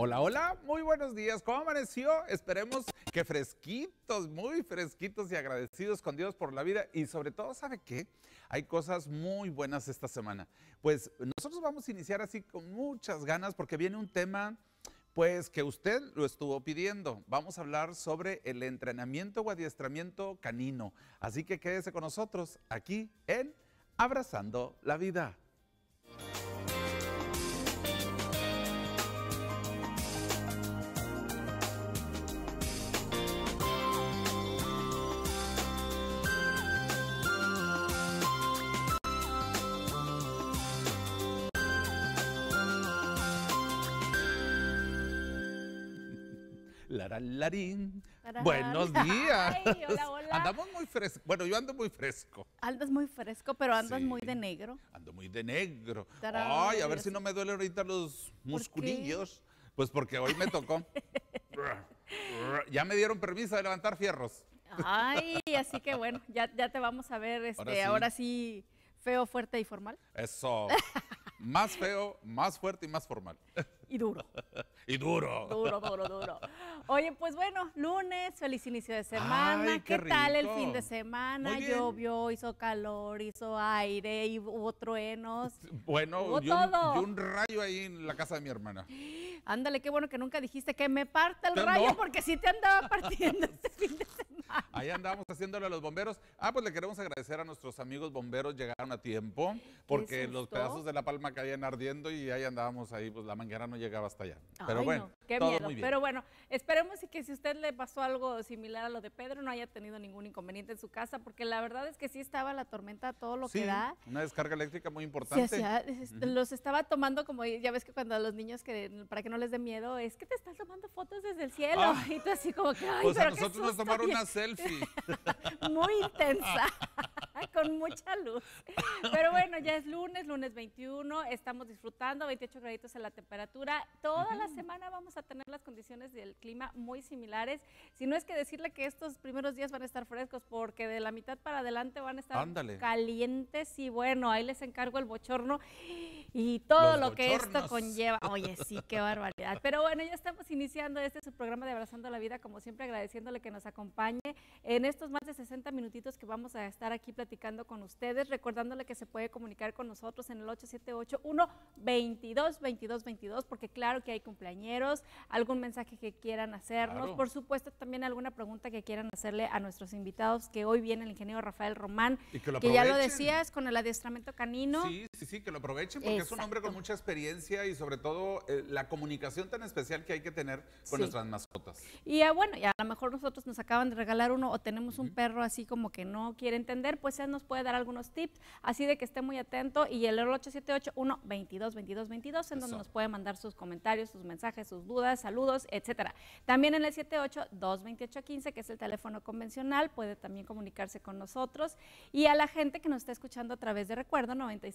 Hola, hola, muy buenos días. ¿Cómo amaneció? Esperemos que fresquitos, muy fresquitos y agradecidos con Dios por la vida. Y sobre todo, ¿sabe qué? Hay cosas muy buenas esta semana. Pues nosotros vamos a iniciar así con muchas ganas porque viene un tema, pues que usted lo estuvo pidiendo. Vamos a hablar sobre el entrenamiento o adiestramiento canino. Así que quédese con nosotros aquí en Abrazando la Vida. Laralarín. Buenos días. Ay, hola, hola. Andamos muy frescos. Bueno, yo ando muy fresco. Andas muy fresco, pero andas Sí. muy de negro. Ando muy de negro. Tarán, Ay, a ver Dios. si no me duele ahorita los qué? musculillos. Pues porque hoy me tocó. Ya me dieron permiso de levantar fierros. Ay, así que bueno, ya te vamos a ver Ahora sí. ahora sí feo, fuerte y formal. Eso. Más feo, más fuerte y más formal. Y duro. Y duro. Duro. Oye, pues bueno, lunes, feliz inicio de semana. Ay, qué ¿Qué tal el rico. fin de semana? Muy bien. Llovió, hizo calor, hizo aire, y hubo truenos. Bueno, Hubo y todo. un rayo ahí en la casa de mi hermana. Ándale, qué bueno que nunca dijiste que me parta el No. rayo, porque sí te andaba partiendo este fin de semana. Ahí andamos haciéndole a los bomberos. Pues le queremos agradecer a nuestros amigos bomberos, llegaron a tiempo, porque los susto. pedazos de la palma caían ardiendo y ahí andábamos ahí, pues la manguera no llegaba hasta allá. Pero Ay, bueno, no, qué todo miedo. muy bien. Pero bueno, esperemos y que si usted le pasó algo similar a lo de Pedro, no haya tenido ningún inconveniente en su casa, porque la verdad es que sí estaba la tormenta a todo lo Sí, que da. una descarga eléctrica muy Se importante. hacía, los estaba tomando como, ya ves que cuando a los niños, para que no les dé miedo, es que te estás tomando fotos desde el cielo. Ah. Y tú así como que, ay, Pues a pero qué nosotros nos susto, tomaron bien. una selfie. Muy intensa, con mucha luz. Pero bueno, ya es lunes 21, estamos disfrutando, 28 graditos en la temperatura. Toda la semana vamos a tener las condiciones del clima muy similares. Si no es que decirle que estos primeros días van a estar frescos, porque de la mitad para adelante van a estar Ándale. calientes y bueno, ahí les encargo el bochorno y todo Los lo que esto bochornos. conlleva. Oye, sí, qué barbaridad. Pero bueno, ya estamos iniciando su programa de Abrazando la Vida, como siempre agradeciéndole que nos acompañe en estos más de 60 minutitos que vamos a estar aquí platicando con ustedes, recordándole que se puede comunicar con nosotros en el 878-122-2222, porque claro que hay cumpleañeros, algún mensaje que quieran hacernos, Claro. por supuesto también alguna pregunta que quieran hacerle a nuestros invitados, que hoy viene el ingeniero Rafael Román, Y que lo que ya lo aprovechen. decías con el adiestramiento canino. Sí, que lo aprovechen porque es un hombre con Exacto. mucha experiencia y sobre todo la comunicación tan especial que hay que tener con Sí. nuestras mascotas. Y bueno, y a lo mejor nosotros nos acaban de regalar uno o tenemos un perro así como que no quiere entender, pues él nos puede dar algunos tips, así de que esté muy atento. Y el 878-122-2222, en donde Eso. nos puede mandar sus comentarios, sus mensajes, sus dudas, saludos, etcétera. También en el 78-228-15, que es el teléfono convencional, puede también comunicarse con nosotros. Y a la gente que nos está escuchando a través de Recuerdo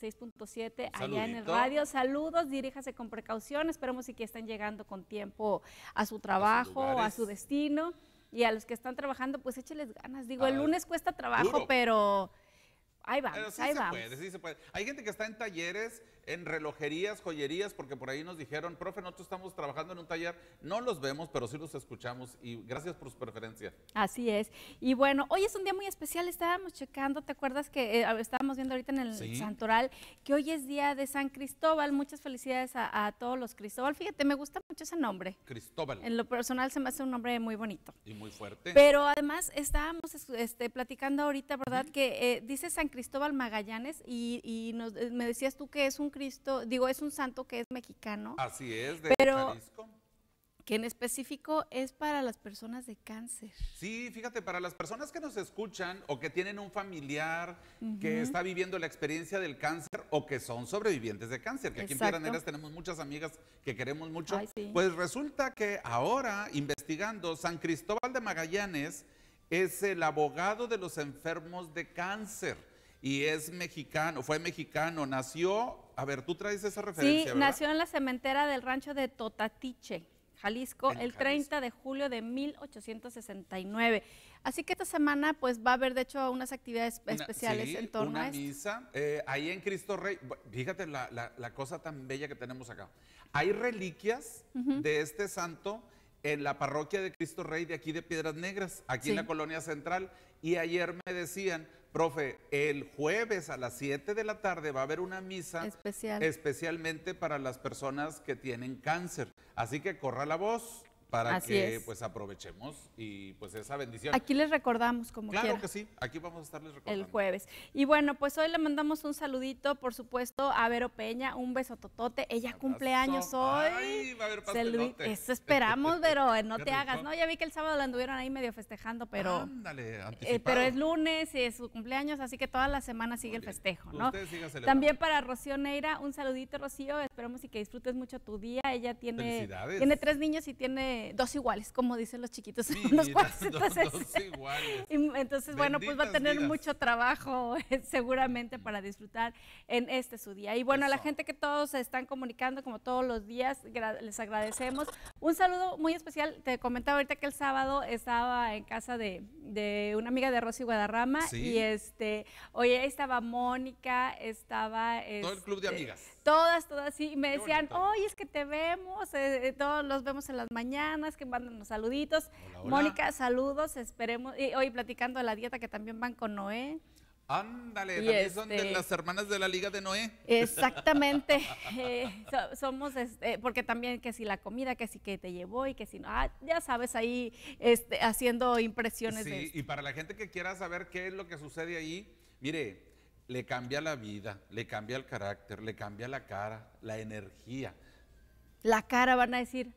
96.7 allá en el Saludito. radio, saludos, diríjase con precaución, esperemos y que estén llegando con tiempo a su trabajo, a lugares. su destino. Y a los que están trabajando, pues écheles ganas. Digo, el Ah, lunes cuesta trabajo, duro. pero ahí vamos, Pero sí ahí se vamos. puede, sí se puede. Hay gente que está en talleres, en relojerías, joyerías, porque por ahí nos dijeron, profe, nosotros estamos trabajando en un taller, no los vemos, pero sí los escuchamos y gracias por su preferencia. Así es. Y bueno, hoy es un día muy especial, estábamos checando, ¿te acuerdas que estábamos viendo ahorita en el Sí. Santoral que hoy es día de San Cristóbal? Muchas felicidades a todos los Cristóbal. Fíjate, me gusta mucho ese nombre. Cristóbal. En lo personal se me hace un nombre muy bonito. Y muy fuerte. Pero además estábamos platicando ahorita, ¿verdad? Que dice San Cristóbal Magallanes y me decías tú que es un es un santo que es mexicano, Así es, de pero- Jalisco. que en específico es para las personas de cáncer. Sí, fíjate, para las personas que nos escuchan o que tienen un familiar que está viviendo la experiencia del cáncer o que son sobrevivientes de cáncer, que aquí en Exacto. Piedras tenemos muchas amigas que queremos mucho, Ay, sí. pues resulta que ahora, investigando, San Cristóbal de Magallanes es el abogado de los enfermos de cáncer y es mexicano, fue mexicano, nació, a ver, tú traes esa referencia, Sí, ¿verdad? nació en la cementera del rancho de Totatiche. Jalisco, el 30 de julio de 1869. Así que esta semana pues va a haber de hecho unas actividades especiales en torno a esto. Una misa, ahí en Cristo Rey, fíjate la cosa tan bella que tenemos acá. Hay reliquias de este santo en la parroquia de Cristo Rey de aquí de Piedras Negras, aquí en la Colonia Central, y ayer me decían, profe, el jueves a las 7 de la tarde va a haber una misa especialmente para las personas que tienen cáncer. Así que corra la voz para que pues aprovechemos y pues esa bendición. Aquí les recordamos como quiera. Claro que sí, aquí vamos a estarles recordando. El jueves. Y bueno, pues hoy le mandamos un saludito, por supuesto, a Vero Peña, un beso totote. Ella cumpleaños hoy. Ay, va a haber pastelote. Eso esperamos, Vero, no te hagas. No, ya vi que el sábado la anduvieron ahí medio festejando, pero ándale, anticipado. Pero es lunes y es su cumpleaños, así que toda la semana sigue el festejo, ¿no? Usted siga celebrando. También para Rocío Neira, un saludito, Rocío. Esperemos y que disfrutes mucho tu día. Ella tiene 3 niños y tiene 2 iguales, como dicen los chiquitos. Dos iguales. Entonces, bueno, pues va a tener mucho trabajo seguramente para disfrutar en su día. Y bueno, a la gente que todos se están comunicando como todos los días, les agradecemos. Un saludo muy especial. Te comentaba ahorita que el sábado estaba en casa de una amiga de Rosy Guadarrama y oye, ahí estaba Mónica, estaba todo el club de amigas. Todas, sí, y me decían, oye, es que te vemos, todos los vemos en las mañanas, que mandan los saluditos. Hola. Mónica, saludos, esperemos, y hoy platicando de la dieta que también van con Noé. Ándale, también son de las hermanas de la Liga de Noé. Exactamente, somos, porque también que si la comida, que si que te llevó y que si no, ya sabes, ahí haciendo impresiones. Sí, y para la gente que quiera saber qué es lo que sucede ahí, mire, le cambia la vida, le cambia el carácter, le cambia la cara, la energía. La cara, van a decir.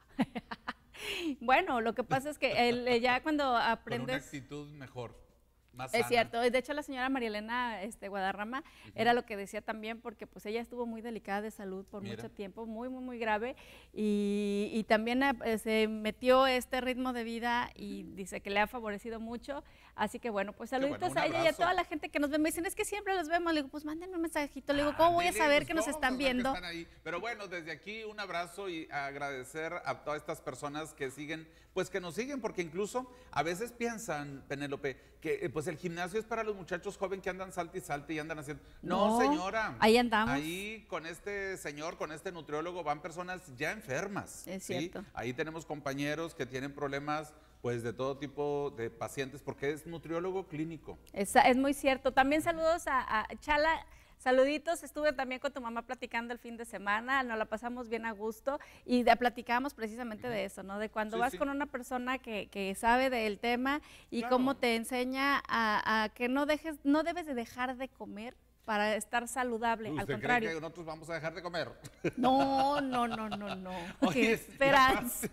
Bueno, lo que pasa es que ya cuando aprendes... Con una actitud mejor. Más sana. Es cierto, de hecho la señora María Elena Guadarrama era lo que decía también, porque pues ella estuvo muy delicada de salud por mucho tiempo, muy grave, y también se metió este ritmo de vida y dice que le ha favorecido mucho, así que bueno, pues saluditos a ella y a toda la gente que nos ve. Me dicen, es que siempre los vemos, le digo, pues mándenme un mensajito, le digo, ¿cómo voy a saber que nos están viendo? Que están ahí. Pero bueno, desde aquí un abrazo y agradecer a todas estas personas que siguen, pues que nos siguen, porque incluso a veces piensan, Penélope, que pues el gimnasio es para los muchachos jóvenes que andan salte y salte y andan haciendo. No, señora. Ahí andamos. Ahí con este señor, con este nutriólogo, van personas ya enfermas. Es cierto. Ahí tenemos compañeros que tienen problemas pues de todo tipo de pacientes, porque es nutriólogo clínico. Es muy cierto. También saludos a Chala. Saluditos, estuve también con tu mamá platicando el fin de semana, nos la pasamos bien a gusto y platicábamos precisamente de eso, ¿no? De cuando vas con una persona que sabe del tema y cómo te enseña a que no debes de dejar de comer para estar saludable, al contrario. ¿Cree que nosotros vamos a dejar de comer? No. Qué esperanza.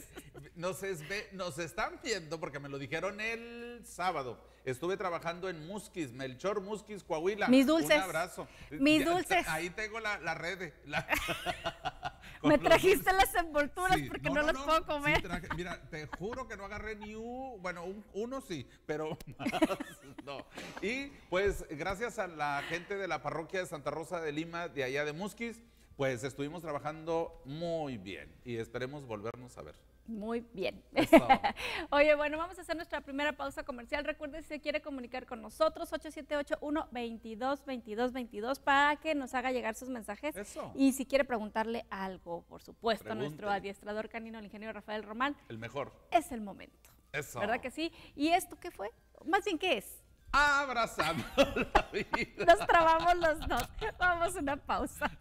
Nos están viendo porque me lo dijeron el sábado. Estuve trabajando en Musquis, Melchor Musquis, Coahuila. Mis dulces. Un abrazo. Mis dulces. Ahí tengo la red. Me trajiste las envolturas porque no las puedo comer. Sí, mira, te juro que no agarré ni uno sí, pero más no. Y pues gracias a la gente de la parroquia de Santa Rosa de Lima, de allá de Musquis, pues estuvimos trabajando muy bien y esperemos volvernos a ver. Muy bien. Oye, bueno, vamos a hacer nuestra primera pausa comercial. Recuerde, si se quiere comunicar con nosotros, 878-122-2222 para que nos haga llegar sus mensajes. Eso. Y si quiere preguntarle algo, por supuesto, a nuestro adiestrador canino, el ingeniero Rafael Román. El mejor. Es el momento. Eso. ¿Verdad que sí? ¿Y esto qué fue? Más bien, ¿qué es? Abrazando la vida. Nos trabamos los dos. Vamos a una pausa.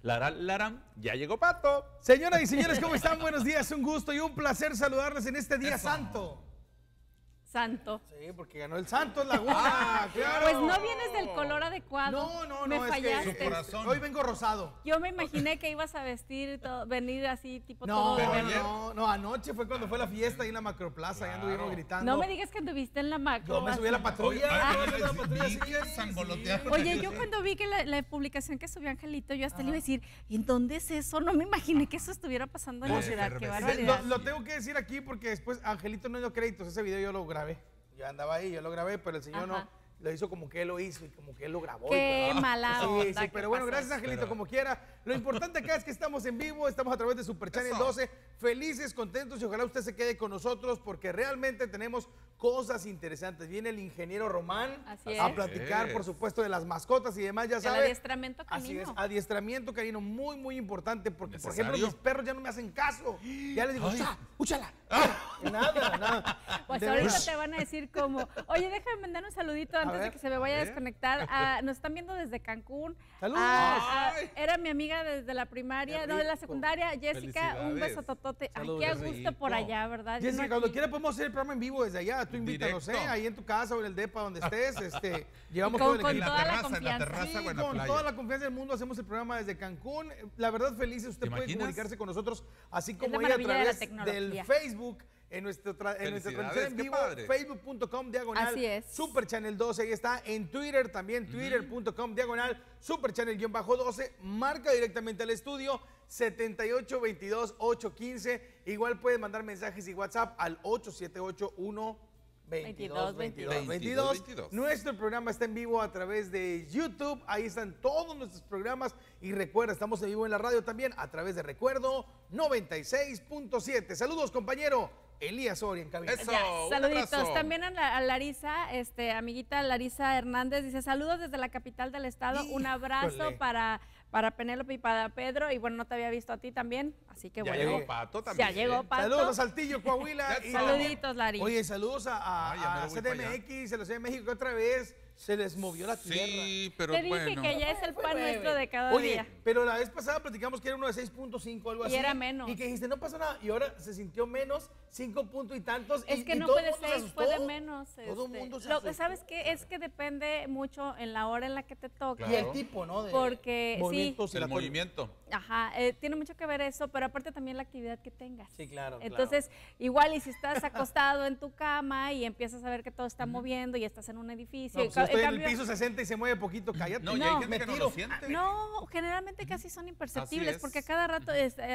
Laram, ya llegó Pato. Señoras y señores, ¿cómo están? Buenos días, un gusto y un placer saludarles en este día santo. Santo. Sí, porque ganó el Santos Laguna, claro. Pues no vienes del color adecuado. No, me es fallaste. que hoy vengo rosado. Yo me imaginé que ibas a vestir, venir así, tipo No, todo de verde. no, anoche fue cuando fue la fiesta ahí en la Macroplaza, ya anduvimos gritando. No me digas que anduviste en la macro. Yo me subí a la patrulla. Oye, yo cuando vi que la publicación que subió Angelito, yo hasta le iba a decir, ¿en dónde es eso? No me imaginé que eso estuviera pasando en la ciudad. Qué barbaridad. Lo tengo que decir aquí porque después Angelito no dio créditos, ese video yo lo grabé. Yo andaba ahí, yo lo grabé, pero el señor no lo hizo como que él lo hizo y como que él lo grabó. Qué mala onda. Sí, pero bueno, gracias Angelito, como quiera. Lo importante acá es que estamos en vivo, estamos a través de Super Channel 12, felices, contentos y ojalá usted se quede con nosotros porque realmente tenemos cosas interesantes. Viene el ingeniero Román a platicar, por supuesto, de las mascotas y demás, ya sabe. El adiestramiento canino. Así es, adiestramiento canino, muy, muy importante porque, por ejemplo, mis perros ya no me hacen caso. Ya les digo, úchala. Nada. Pues ahorita te van a decir como, oye, déjame mandar un saludito antes de que se me vaya a desconectar. Nos están viendo desde Cancún. ¡Saludos! Era mi amiga desde la primaria, no, de la secundaria, Jessica, un beso totote. Ay, qué a gusto por allá, ¿verdad? Jessica, cuando quiera podemos hacer el programa en vivo desde allá. Tú invítanos, ahí en tu casa o en el depa donde estés. Llevamos todo el equipo. Con toda la confianza. Con toda la confianza del mundo hacemos el programa desde Cancún. La verdad, felices, usted puede comunicarse con nosotros, así como ella a través del Facebook. En nuestra transmisión en vivo, facebook.com Super Channel 12, ahí está, en Twitter también, twitter.com Super Channel-12, marca directamente al estudio 7822-815, igual pueden mandar mensajes y WhatsApp al 878-122-2222. Nuestro programa está en vivo a través de YouTube, ahí están todos nuestros programas y recuerda, estamos en vivo en la radio también a través de Recuerdo 96.7. Saludos, compañero Elías Soria en cabina. Saluditos. También a Larisa, amiguita Larisa Hernández, dice saludos desde la capital del estado. Un abrazo para Penélope y para Pedro. Y bueno, no te había visto a ti también, así que bueno. Ya llegó Pato también. Ya llegó Pato. Saludos a Saltillo, Coahuila. Saluditos, Larisa. Oye, saludos a CDMX, a la Ciudad de México otra vez. Se les movió la tierra. Sí, pero te dije que ya es el pan nuestro de cada día. Pero la vez pasada platicamos que era uno de 6.5 algo así. Y era menos. Y que dijiste, no pasa nada. Y ahora se sintió menos, 5 puntos y tantos. Es que no puede ser, puede menos. Todo el mundo se asustó. ¿Sabes qué? Es que depende mucho en la hora en la que te toca. Y el tipo, ¿no? Porque el movimiento. Ajá, tiene mucho que ver eso, pero aparte también la actividad que tengas. Sí, claro. Entonces, igual y si estás acostado en tu cama y empiezas a ver que todo está moviendo y estás en un edificio. No, pues estoy en el piso 60 y se mueve poquito, cállate. No, y hay gente que no lo siente. No, generalmente casi son imperceptibles porque a cada rato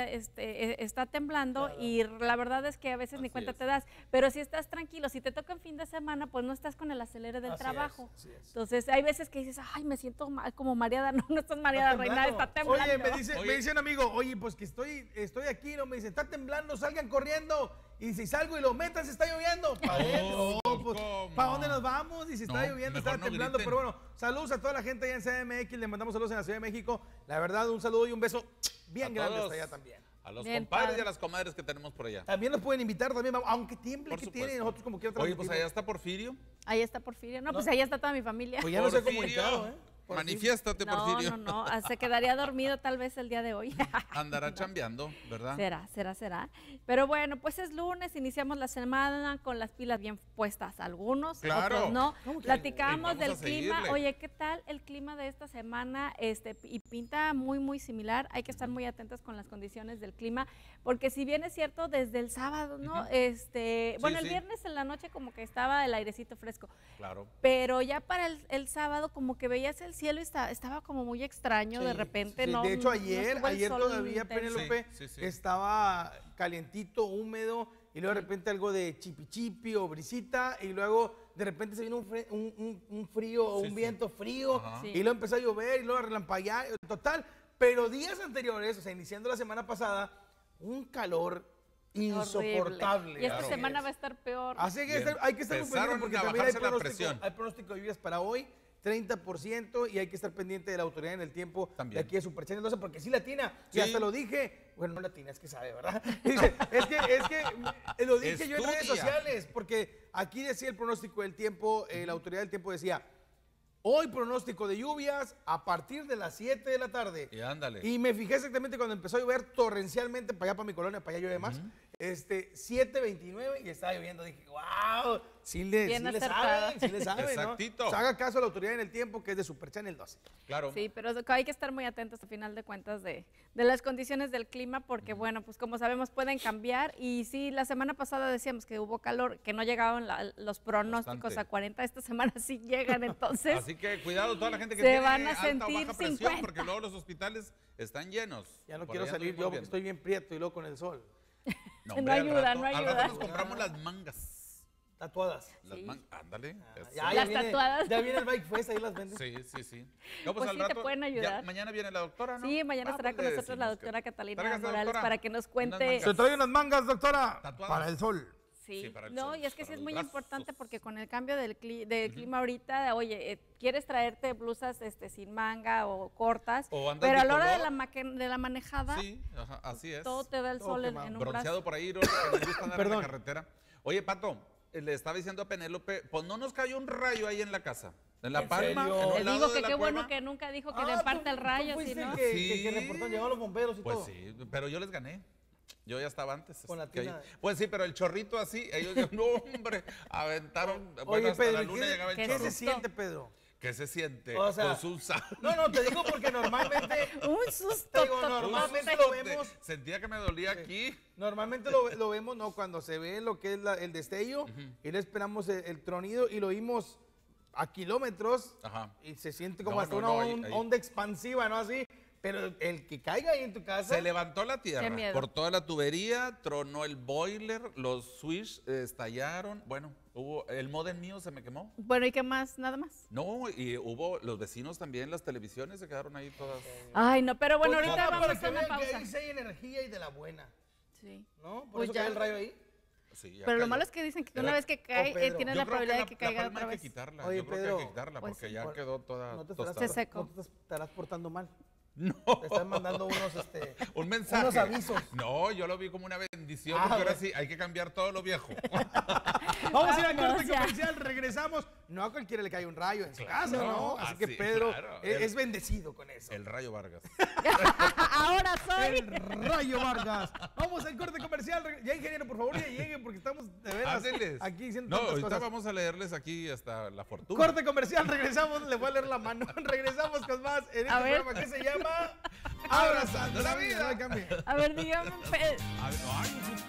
está temblando y la verdad es que a veces ni cuenta te das. Pero si estás tranquilo, si te toca en fin de semana, pues no estás con el acelere del trabajo. Entonces, hay veces que dices, ay, me siento como mareada. No, no estás mareada, reina, está temblando. Oye, me dice un amigo, oye, pues que estoy aquí, no me dice, está temblando, salgan corriendo. Y si salgo y lo metan, se está lloviendo. ¿Para adentro? ¿Para dónde nos vamos? Y si está lloviendo, está temblando. Pero bueno, saludos a toda la gente allá en CDMX. Le mandamos saludos en la Ciudad de México. La verdad, un saludo y un beso bien grande hasta allá también. A los compadres y a las comadres que tenemos por allá. También nos pueden invitar, también, aunque tiemble que tiene, nosotros como quiera. Oye, pues allá está Porfirio. Ahí está Porfirio. No, pues allá está toda mi familia. Pues ya no se ha comunicado, ¿eh? Manifiéstate, Porfirio. No, se quedaría dormido tal vez el día de hoy. Andará chambeando, ¿verdad? Será. Pero bueno, pues es lunes, iniciamos la semana con las pilas bien puestas. Algunos, otros no. Platicamos del clima. Oye, ¿qué tal el clima de esta semana? Y pinta muy, muy similar. Hay que estar muy atentos con las condiciones del clima, porque si bien es cierto, desde el sábado, ¿no? Bueno, el viernes en la noche como que estaba el airecito fresco. Claro. Pero ya para el sábado como que veías el cielo y estaba como muy extraño de repente. Sí. No, de hecho, ayer todavía intenso. Penélope estaba calientito, húmedo, y luego de repente algo de chipi o brisita, y luego de repente se vino un frío o un viento frío, y luego empezó a llover, y luego a relampaguear, total. Pero días anteriores, o sea, iniciando la semana pasada, un calor insoportable. Horrible. Y esta semana va a estar peor. Así que hay que estar muy pendiente porque también hay pronóstico de lluvias para hoy. 30% y hay que estar pendiente de la autoridad en el tiempo de aquí de Super Channel 12 porque sí latina, y hasta lo dije, bueno, no latina, es que sabe, ¿verdad? es que lo dije yo en redes sociales, porque aquí decía el pronóstico del tiempo, la autoridad del tiempo decía, Hoy pronóstico de lluvias a partir de las 7 de la tarde. Y ándale. Y me fijé exactamente cuando empezó a llover torrencialmente, para allá, para mi colonia, para allá llueve más. 7:29 y estaba lloviendo. Dije, wow, sí le saben, Exactito. ¿no? O sea, haga caso a la autoridad en el tiempo, que es de Super Channel 12. Claro. Sí, pero hay que estar muy atentos a final de cuentas de las condiciones del clima, porque bueno, pues como sabemos pueden cambiar. Y sí, la semana pasada decíamos que hubo calor, que no llegaban los pronósticos a 40, esta semana sí llegan, entonces. Así que cuidado toda la gente que se tiene van a alta sentir o baja presión, 50. porque luego los hospitales están llenos. Ya no quiero salir yo porque estoy bien prieto y luego con el sol. No, hombre, no ayuda, no Al ayuda. rato nos compramos las mangas. Tatuadas. Las mangas, ándale. Las tatuadas. Ya viene el Bike Fest, ahí las venden. Sí. No, pues al sí, rato, te pueden ayudar. Mañana viene la doctora, ¿no? Sí, mañana estará con nosotros la doctora Catalina Morales, doctora, para que nos cuente. Se trae unas mangas, doctora, tatuadas. Para el sol. Sí, para el no, sol, y es que sí para es los muy brazos. importante, porque con el cambio del clima ahorita, oye, quieres traerte blusas sin manga o cortas, O andas pero a la hora bicolor. de la manejada, Sí, ajá, así es. todo te da el sol en un brazo. Bronceado por ahí, que nos gusta andar en la carretera. Oye, Pato, le estaba diciendo a Penélope, pues no nos cayó un rayo ahí en la casa. En La Palma, en un Le lado digo de que la qué cueva. bueno que nunca dijo que le parte el rayo, ¿tú si fuiste no. que reportaron, llegaron los bomberos y Pues todo? sí, pero yo les gané. Yo ya estaba antes. Con la que tina. pues sí, pero el chorrito así, ellos no, hombre, aventaron. Oye, Bueno, hasta Pedro, la luna llegaba el ¿qué chorro. se siente, Pedro? ¿Qué se siente? O sea, Pues un salto. No, te digo porque normalmente... Un susto. Digo, normalmente lo vemos... Sentía que me dolía aquí. Normalmente lo vemos, ¿no? Cuando se ve lo que es el destello, y le esperamos el tronido y lo vimos a kilómetros. Ajá. Y se siente como No, hasta no, una ahí. onda expansiva, ¿no? Así. Pero el que caiga ahí en tu casa... Se levantó la Qué tierra, miedo. por toda la tubería, tronó el boiler, los switch estallaron. Bueno, el modem mío se me quemó. Bueno, ¿y qué más? ¿Nada más? No, y hubo los vecinos también, las televisiones se quedaron ahí todas. Ay, no, pero bueno, Pues ahorita nada, vamos para a que hacer una vean que pausa. ahí sí hay energía y de la buena, Sí. ¿no? Por Pues eso ya. cae el rayo ahí. Sí, ya Pero lo cayó. malo es que dicen que Pero- una vez que cae, Pedro, tienes Yo la creo probabilidad de que la caiga palma otra hay vez. que quitarla. Oye, Yo creo que Pedro, hay que quitarla pues porque sí. ya quedó toda No te tostada. Se secó. no te estarás portando mal. No. Te están mandando unos, Un mensaje. unos avisos. No, yo lo vi como una bendición, Ah, porque ahora bueno. sí hay que cambiar todo lo viejo. Vamos a ir a Vámonos, corte ya. comercial, regresamos. No a cualquiera le cae un rayo en su casa, No, ¿no? Así que así, Pedro claro. es bendecido con eso. El Rayo Vargas. Ahora soy. El Rayo Vargas. Vamos al corte comercial. Ya, ingeniero, por favor, ya lleguen porque estamos de veras Ándales. aquí diciendo No, tantas ahorita cosas. vamos a leerles aquí hasta la fortuna. Corte comercial, regresamos, le voy a leer la mano. Regresamos con más en este A ver. programa que se llama Abrazando la Vida. No hay cambio. A ver, dígame, Ay,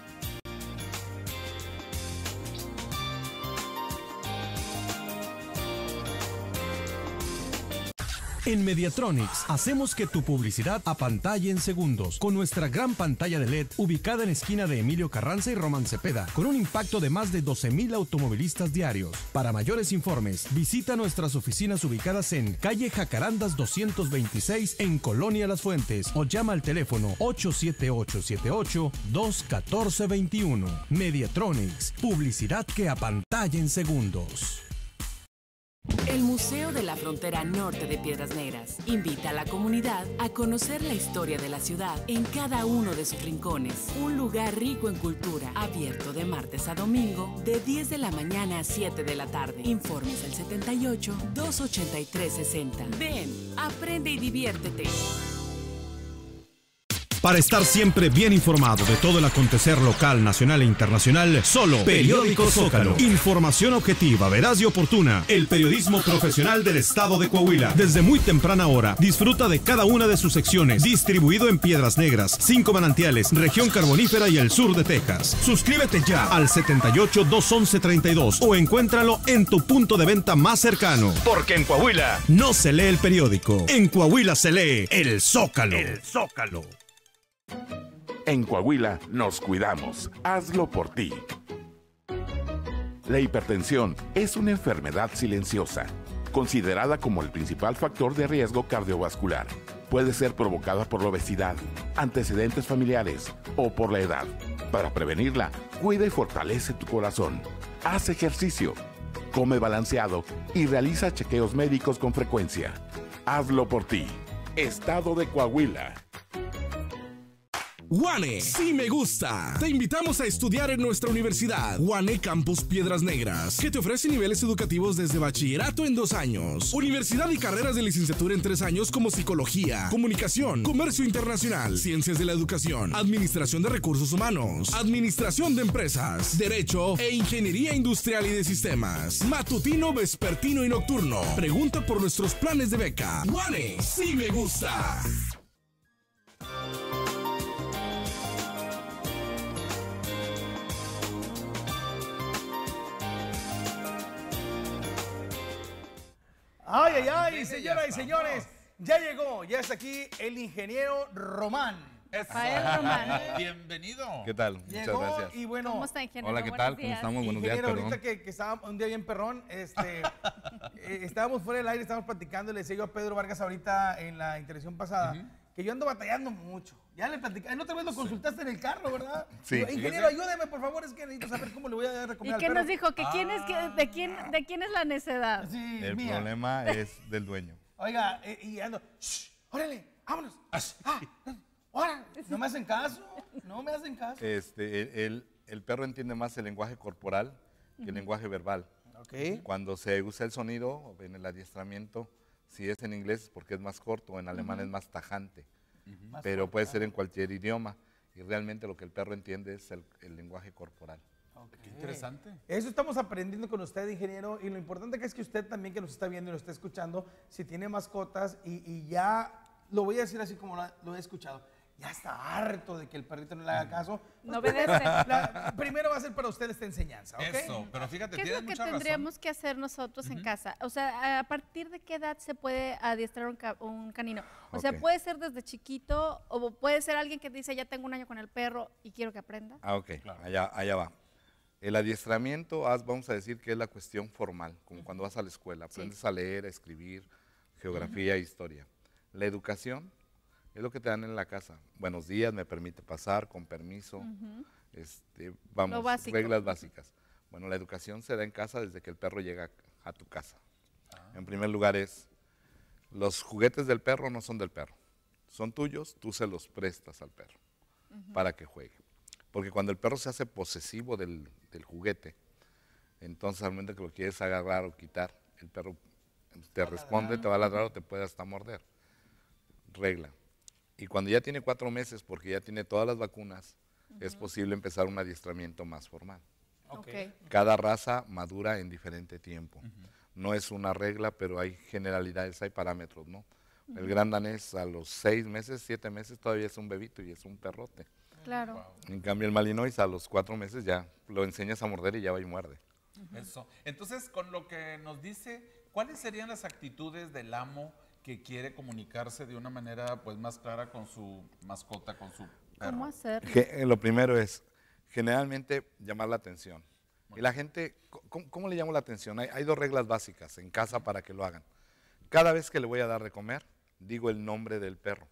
En Mediatronics hacemos que tu publicidad apantalle en segundos con nuestra gran pantalla de LED ubicada en esquina de Emilio Carranza y Román Cepeda con un impacto de más de 12,000 automovilistas diarios. Para mayores informes, visita nuestras oficinas ubicadas en calle Jacarandas 226 en Colonia Las Fuentes o llama al teléfono 878-214-21. Mediatronics, publicidad que apantalla en segundos. El Museo de la Frontera Norte de Piedras Negras invita a la comunidad a conocer la historia de la ciudad en cada uno de sus rincones. Un lugar rico en cultura, abierto de martes a domingo, de 10 de la mañana a 7 de la tarde. Informes al 78-283-60. Ven, aprende y diviértete. Para estar siempre bien informado de todo el acontecer local, nacional e internacional, solo Periódico Zócalo. Información objetiva, veraz y oportuna. El periodismo profesional del estado de Coahuila. Desde muy temprana hora, disfruta de cada una de sus secciones. Distribuido en Piedras Negras, 5 Manantiales, región carbonífera y el sur de Texas. Suscríbete ya al 78-211-32 o encuéntralo en tu punto de venta más cercano. Porque en Coahuila no se lee el periódico. En Coahuila se lee el Zócalo. El Zócalo. En Coahuila nos cuidamos. Hazlo por ti. La hipertensión es una enfermedad silenciosa, considerada como el principal factor de riesgo cardiovascular. Puede ser provocada por la obesidad, antecedentes familiares o por la edad. Para prevenirla, cuida y fortalece tu corazón. Haz ejercicio, come balanceado y realiza chequeos médicos con frecuencia. Hazlo por ti. Estado de Coahuila. UANE, sí me gusta. Te invitamos a estudiar en nuestra universidad, UANE Campus Piedras Negras, que te ofrece niveles educativos desde bachillerato en 2 años, universidad y carreras de licenciatura en 3 años como psicología, comunicación, comercio internacional, ciencias de la educación, administración de recursos humanos, administración de empresas, derecho e ingeniería industrial y de sistemas, matutino, vespertino y nocturno. Pregunta por nuestros planes de beca. UANE, sí me gusta. Ay, señoras y señores, ya llegó, ya está aquí el ingeniero Román. Rafael Román. Bienvenido. ¿Qué tal? Muchas gracias. Y bueno, ¿Cómo está, ingeniero? Hola, ¿qué tal? ¿Cómo estamos? Buenos días, ingeniero, perdón. ahorita que estábamos un día bien perrón, estábamos fuera del aire, estábamos platicando, le decía yo a Pedro Vargas ahorita en la intervención pasada, que yo ando batallando mucho. Ya le platicé, la otra vez lo consultaste en el carro, ¿verdad? Sí. Digo, ingeniero, ayúdeme, por favor, es que necesito saber cómo le voy a dar de comer ¿Y al qué perro. nos dijo? ¿Que quién es, de quién es la necedad? Sí, El mía. problema es del dueño. Oiga, y ando, órale, vámonos. Órale, no me hacen caso, no me hacen caso. El perro entiende más el lenguaje corporal que el lenguaje verbal. Ok. Cuando se usa el sonido en el adiestramiento, si es en inglés es porque es más corto, en alemán es más tajante, pero puede ser en cualquier idioma. Y realmente lo que el perro entiende es el lenguaje corporal. Qué interesante. Eso estamos aprendiendo con usted, ingeniero, y lo importante que es que usted también que nos está viendo y nos está escuchando, si tiene mascotas y ya, lo voy a decir así como lo he escuchado, ya está harto de que el perrito no le haga caso. No obedece. Primero va a ser para usted esta enseñanza, ¿ok? Eso, pero fíjate, ¿Qué es tienes lo que mucha tendríamos que hacer nosotros en casa? O sea, ¿a partir de qué edad se puede adiestrar un canino? O sea, Ok. puede ser desde chiquito o puede ser alguien que dice, ya tengo 1 año con el perro y quiero que aprenda. Ok, allá va. El adiestramiento, vamos a decir que es la cuestión formal, como cuando vas a la escuela, aprendes a leer, a escribir, geografía, historia. La educación es lo que te dan en la casa. Buenos días, me permite pasar, con permiso, Lo básico. reglas básicas. Bueno, la educación se da en casa desde que el perro llega a tu casa. En primer lugar los juguetes del perro no son del perro, son tuyos, tú se los prestas al perro para que juegue. Porque cuando el perro se hace posesivo del juguete, entonces al momento que lo quieres agarrar o quitar, el perro te responde, te va a ladrar o te puede hasta morder. Regla. Y cuando ya tiene 4 meses, porque ya tiene todas las vacunas, es posible empezar un adiestramiento más formal. Okay. Cada raza madura en diferente tiempo. No es una regla, pero hay generalidades, hay parámetros, ¿no? El gran danés a los 6 meses, 7 meses todavía es un bebito y es un perrote. Claro. En cambio el malinois a los 4 meses ya lo enseñas a morder y ya va y muerde. Eso. Entonces, con lo que nos dice, ¿cuáles serían las actitudes del amo que quiere comunicarse de una manera pues más clara con su mascota, con su perro? ¿Cómo hacer? Lo primero es generalmente llamar la atención. Y la gente, ¿cómo le llamo la atención? Hay 2 reglas básicas en casa para que lo hagan. Cada vez que le voy a dar de comer, digo el nombre del perro.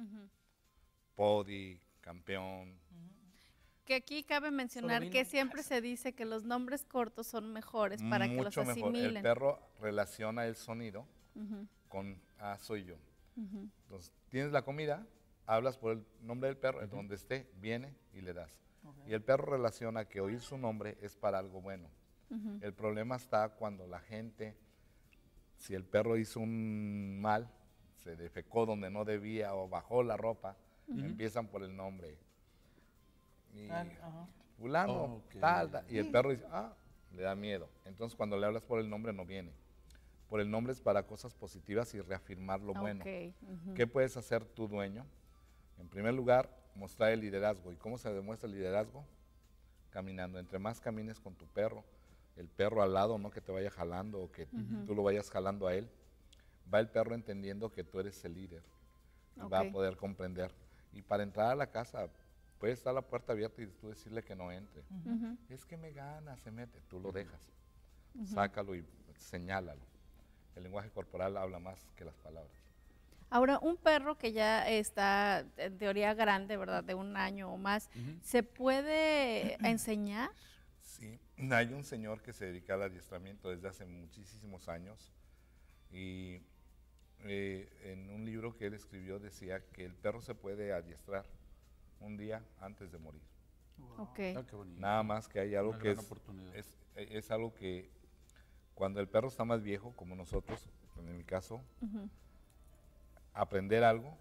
Podi, campeón. Que aquí cabe mencionar que siempre se dice que los nombres cortos son mejores para que los Mucho mejor. asimilen. El perro relaciona el sonido con soy yo. Entonces, tienes la comida, hablas por el nombre del perro, donde esté, viene y le das. Y el perro relaciona que oír su nombre es para algo bueno. El problema está cuando la gente, si el perro hizo un mal, se defecó donde no debía o bajó la ropa, empiezan por el nombre. Y fulano, tal, y el perro dice, le da miedo. Entonces cuando le hablas por el nombre no viene. Por el nombre es para cosas positivas y reafirmar lo bueno. ¿Qué puedes hacer tu dueño? En primer lugar, mostrar el liderazgo. ¿Y cómo se demuestra el liderazgo? Caminando. Entre más camines con tu perro, el perro al lado, no que te vaya jalando o que tú lo vayas jalando a él, va el perro entendiendo que tú eres el líder. Y va a poder comprender. Y para entrar a la casa, puede estar la puerta abierta y tú decirle que no entre. Es que me gana, se mete. Tú lo dejas. Sácalo y señálalo. El lenguaje corporal habla más que las palabras. Ahora, un perro que ya está en teoría grande, ¿verdad? De 1 año o más, ¿se puede enseñar? Sí, hay un señor que se dedica al adiestramiento desde hace muchísimos años y en un libro que él escribió decía que el perro se puede adiestrar un día antes de morir. Wow. Okay. Qué bonito. Nada más que hay algo que es algo que cuando el perro está más viejo, como nosotros, en mi caso, aprender algo,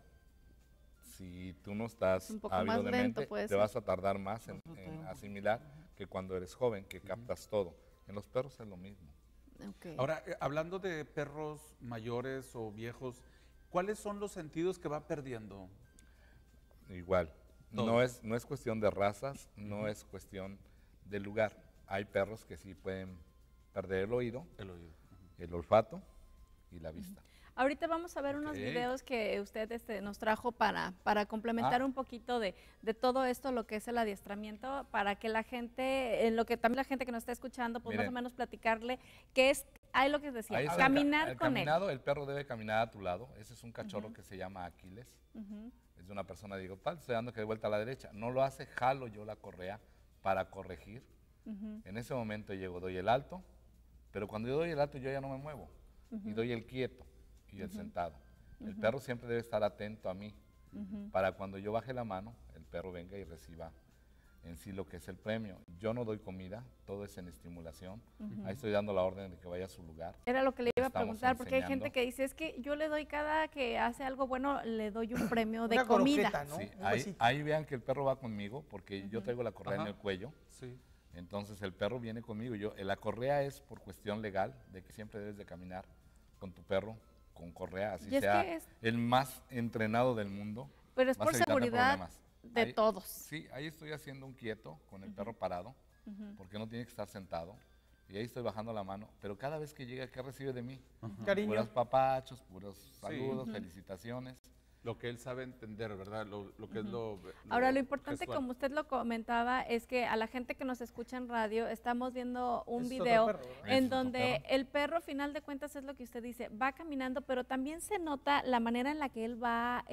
si tú no estás ávido de mente, te vas a tardar más en asimilar que cuando eres joven, que captas todo. En los perros es lo mismo. Okay. Ahora, hablando de perros mayores o viejos, ¿cuáles son los sentidos que va perdiendo? Igual, no es cuestión de razas, no es cuestión de lugar. Hay perros que sí pueden perder el oído, el olfato y la vista. Ahorita vamos a ver unos videos que usted nos trajo para complementar un poquito de todo esto, lo que es el adiestramiento, para que la gente, en lo que también la gente que nos está escuchando, pues más o menos platicarle qué es, ahí lo que decía, caminar con él. El perro debe caminar a tu lado. Ese es un cachorro que se llama Aquiles. Es de una persona, digo, estoy dando que de vuelta a la derecha. No lo hace, jalo yo la correa para corregir. En ese momento llego, doy el alto, pero cuando yo doy el alto yo ya no me muevo y doy el quieto y el sentado. El perro siempre debe estar atento a mí para cuando yo baje la mano, el perro venga y reciba en sí lo que es el premio. Yo no doy comida, todo es en estimulación. Ahí estoy dando la orden de que vaya a su lugar. Era lo que le iba a preguntar, porque hay gente que dice, es que yo le doy cada que hace algo bueno, le doy un premio de comida. Croqueta, ¿no? Sí, ahí vean que el perro va conmigo, porque yo traigo la correa en el cuello. Sí. Entonces el perro viene conmigo. La correa es por cuestión legal, de que siempre debes de caminar con tu perro con correa, así sea el más entrenado del mundo. Pero es por seguridad de todos. Sí, ahí estoy haciendo un quieto con el perro parado, porque no tiene que estar sentado. Y ahí estoy bajando la mano, pero cada vez que llega, ¿qué recibe de mí? Cariño. Puros papachos, puros saludos, felicitaciones. Lo que él sabe entender, ¿verdad? Lo que es lo Ahora, lo importante, como usted lo comentaba, es que a la gente que nos escucha en radio, estamos viendo un video en donde el perro, a final de cuentas, es lo que usted dice, va caminando, pero también se nota la manera en la que él va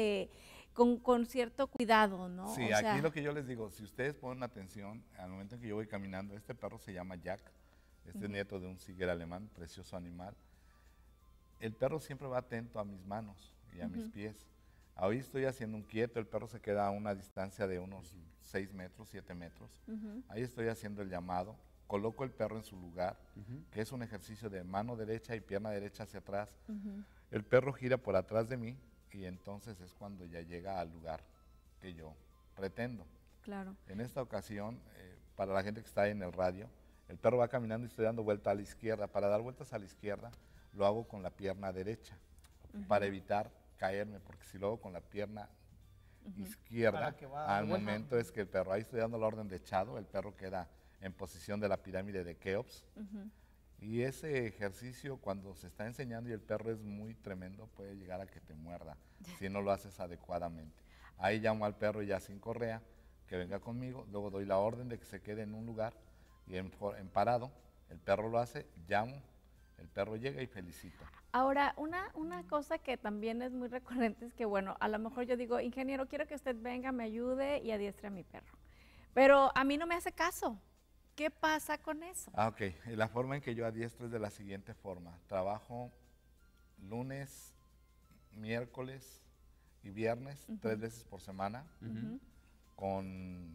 con cierto cuidado, ¿no? Sí, aquí lo que yo les digo, si ustedes ponen atención, al momento en que yo voy caminando, este perro se llama Jack, es nieto de un Sieger alemán, precioso animal. El perro siempre va atento a mis manos y a mis pies. Hoy estoy haciendo un quieto, el perro se queda a una distancia de unos 6 metros, 7 metros. Ahí estoy haciendo el llamado, coloco el perro en su lugar, que es un ejercicio de mano derecha y pierna derecha hacia atrás. El perro gira por atrás de mí y entonces es cuando ya llega al lugar que yo pretendo. Claro. En esta ocasión, para la gente que está en el radio, el perro va caminando y estoy dando vuelta a la izquierda. Para dar vueltas a la izquierda, lo hago con la pierna derecha, para evitar caerme, porque si lo hago con la pierna izquierda, al momento es que el perro, ahí estoy dando la orden de echado, el perro queda en posición de la pirámide de Keops. Y ese ejercicio, cuando se está enseñando y el perro es muy tremendo, puede llegar a que te muerda, si no lo haces adecuadamente. Ahí llamo al perro ya sin correa, que venga conmigo, luego doy la orden de que se quede en un lugar y en parado, el perro lo hace, llamo, el perro llega y felicita. Ahora, una cosa que también es muy recurrente es que, bueno, a lo mejor yo digo, ingeniero, quiero que usted venga, me ayude y adiestre a mi perro. Pero a mí no me hace caso. ¿Qué pasa con eso? Ok. La forma en que yo adiestro es de la siguiente forma. Trabajo lunes, miércoles y viernes, 3 veces por semana, con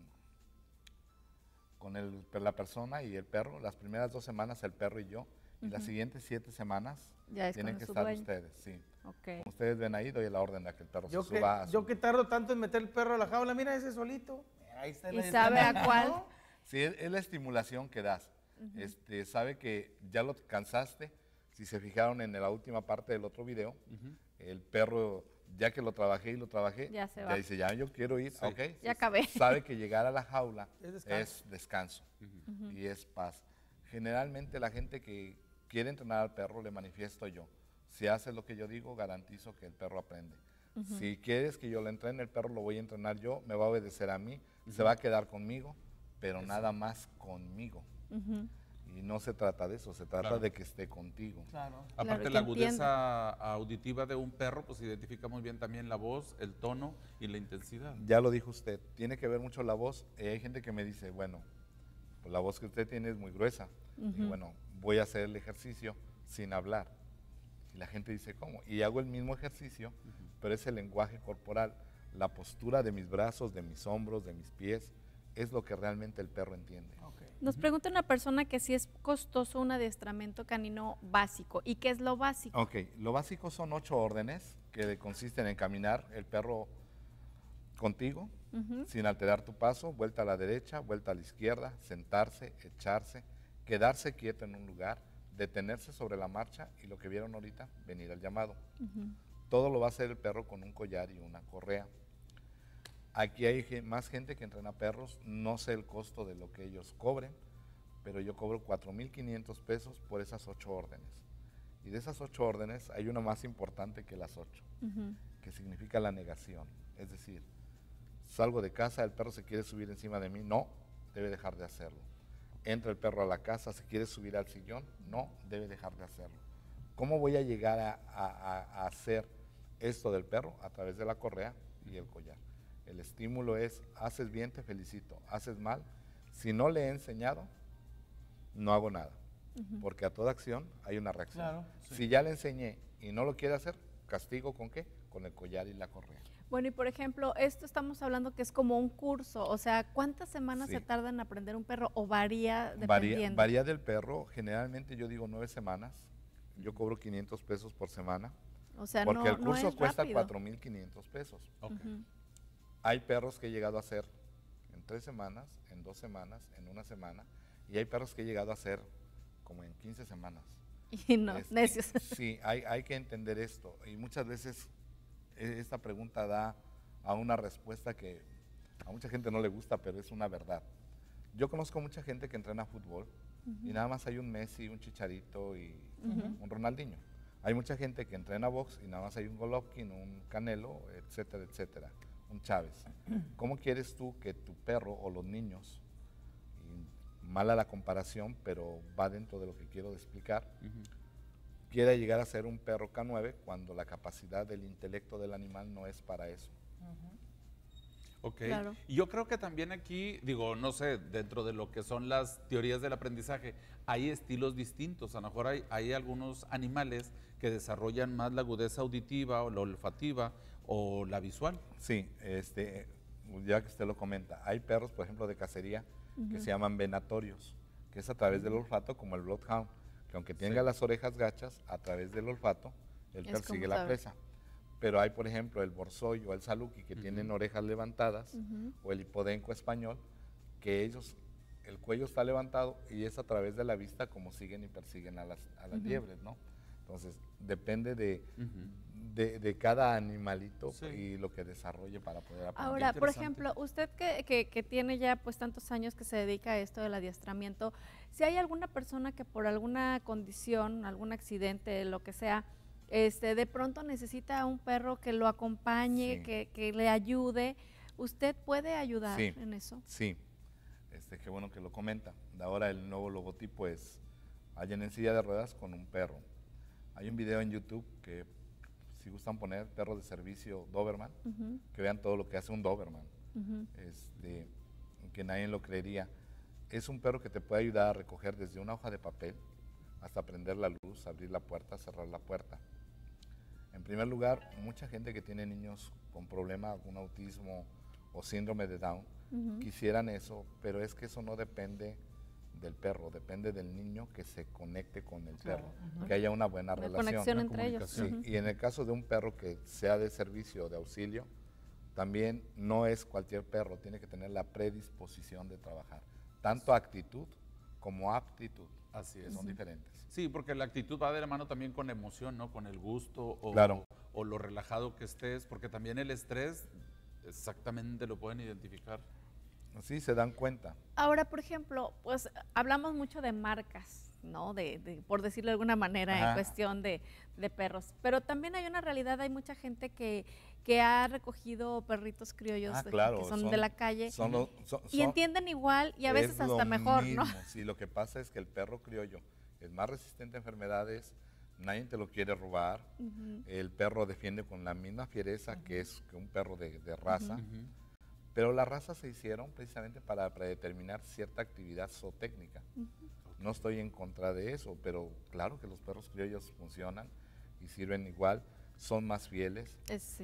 la persona y el perro. Las primeras 2 semanas el perro y yo. Y las siguientes 7 semanas tienen que estar ustedes, sí. Okay. Como ustedes ven ahí, doy la orden de que el perro se suba. Yo que tardo tanto en meter el perro a la jaula, mira ese solito. Ahí está. ¿Y sabe a cuál? Sí, es la estimulación que das. Sabe que ya lo cansaste. Si se fijaron en la última parte del otro video, el perro, ya que lo trabajé, ya dice, ya yo quiero ir, okay. Ya acabé. Sabe que llegar a la jaula es descanso y es paz. Generalmente la gente que quiere entrenar al perro, le manifiesto yo. Si hace lo que yo digo, garantizo que el perro aprende. Si quieres que yo le entrene, el perro lo voy a entrenar yo, me va a obedecer a mí, se va a quedar conmigo, pero nada más conmigo. Y no se trata de eso, se trata de que esté contigo. Aparte, la agudeza auditiva de un perro, pues identifica muy bien también la voz, el tono y la intensidad. Ya lo dijo usted, tiene que ver mucho la voz. Hay gente que me dice, bueno, pues la voz que usted tiene es muy gruesa. Y bueno, voy a hacer el ejercicio sin hablar. Y la gente dice, ¿cómo? Y hago el mismo ejercicio, pero es el lenguaje corporal. la postura de mis brazos, de mis hombros, de mis pies, es lo que realmente el perro entiende. Okay. Nos pregunta una persona que si es costoso un adiestramiento canino básico. ¿Y qué es lo básico? Ok, lo básico son 8 órdenes que consisten en caminar el perro contigo, sin alterar tu paso, vuelta a la derecha, vuelta a la izquierda, sentarse, echarse, quedarse quieto en un lugar, detenerse sobre la marcha y lo que vieron ahorita, venir al llamado. Todo lo va a hacer el perro con un collar y una correa. Aquí hay más gente que entrena perros, no sé el costo de lo que ellos cobren, pero yo cobro 4,500 pesos por esas 8 órdenes. Y de esas 8 órdenes hay una más importante que las 8, que significa la negación. Es decir, salgo de casa, el perro se quiere subir encima de mí, no, debe dejar de hacerlo. Entra el perro a la casa, se quiere subir al sillón, no, debe dejar de hacerlo. ¿Cómo voy a llegar a hacer esto del perro? A través de la correa y el collar. El estímulo es, haces bien, te felicito, haces mal. Si no le he enseñado, no hago nada, porque a toda acción hay una reacción. Claro, sí. Si ya le enseñé y no lo quiere hacer, ¿castigo con qué? Con el collar y la correa. Bueno, y por ejemplo, esto estamos hablando que es como un curso, o sea, ¿cuántas semanas se tarda en aprender un perro o varía dependiendo? Varía del perro, generalmente yo digo 9 semanas, yo cobro 500 pesos por semana, o sea, porque el curso no es cuesta rápido. 4,500 pesos. Hay perros que he llegado a hacer en 3 semanas, en 2 semanas, en 1 semana, y hay perros que he llegado a hacer como en 15 semanas. Y no, necios. Sí, hay que entender esto, y muchas veces esta pregunta da a una respuesta que a mucha gente no le gusta, pero es una verdad. Yo conozco mucha gente que entrena fútbol y nada más hay un Messi, un Chicharito y un Ronaldinho. Hay mucha gente que entrena box y nada más hay un Golovkin, un Canelo, etcétera, etcétera, un Chávez. ¿Cómo quieres tú que tu perro o los niños, y mala la comparación, pero va dentro de lo que quiero explicar, quiera llegar a ser un perro K9 cuando la capacidad del intelecto del animal no es para eso? Ok, Claro. Y yo creo que también aquí, digo, no sé, dentro de lo que son las teorías del aprendizaje, hay estilos distintos. A lo mejor hay algunos animales que desarrollan más la agudeza auditiva o la olfativa o la visual. Sí, ya que usted lo comenta, hay perros, por ejemplo, de cacería que se llaman venatorios, que es a través del olfato, como el bloodhound, que aunque tenga las orejas gachas, a través del olfato, él persigue la presa. Pero hay, por ejemplo, el borzoi o el saluki, que tienen orejas levantadas, o el hipodenco español, que ellos, el cuello está levantado y es a través de la vista como siguen y persiguen a las liebres, ¿no? Entonces, depende de cada animalito y lo que desarrolle para poder aprender. Ahora, por ejemplo, usted que tiene ya pues tantos años que se dedica a esto del adiestramiento, si hay alguna persona que por alguna condición, algún accidente, lo que sea, de pronto necesita a un perro que lo acompañe, que le ayude, ¿usted puede ayudar en eso? Sí, qué bueno que lo comenta. Ahora el nuevo logotipo es alguien en silla de ruedas con un perro. Hay un video en YouTube que, si gustan poner perro de servicio Doberman, que vean todo lo que hace un Doberman, que nadie lo creería. Es un perro que te puede ayudar a recoger desde una hoja de papel hasta prender la luz, abrir la puerta, cerrar la puerta. En primer lugar, mucha gente que tiene niños con problema, algún autismo o síndrome de Down, quisieran eso, pero es que eso no depende del perro, depende del niño que se conecte con el perro, que haya una buena relación. Conexión entre ellos. Sí, y en el caso de un perro que sea de servicio o de auxilio, también no es cualquier perro, tiene que tener la predisposición de trabajar, tanto actitud como aptitud. Así es. Son diferentes. Sí, porque la actitud va de la mano también con emoción, ¿no? Con el gusto o lo relajado que estés, porque también el estrés exactamente lo pueden identificar. Sí, se dan cuenta. Ahora, por ejemplo, pues hablamos mucho de marcas, ¿no? Por decirlo de alguna manera, en cuestión de perros. Pero también hay una realidad, hay mucha gente que ha recogido perritos criollos que son de la calle y entienden igual y a veces hasta mejor, mismo, ¿no? Sí, lo que pasa es que el perro criollo es más resistente a enfermedades, nadie te lo quiere robar, el perro defiende con la misma fiereza que un perro de raza. Pero las razas se hicieron precisamente para predeterminar cierta actividad zootécnica. No estoy en contra de eso, pero claro que los perros criollos funcionan y sirven igual, son más fieles. Es cierto.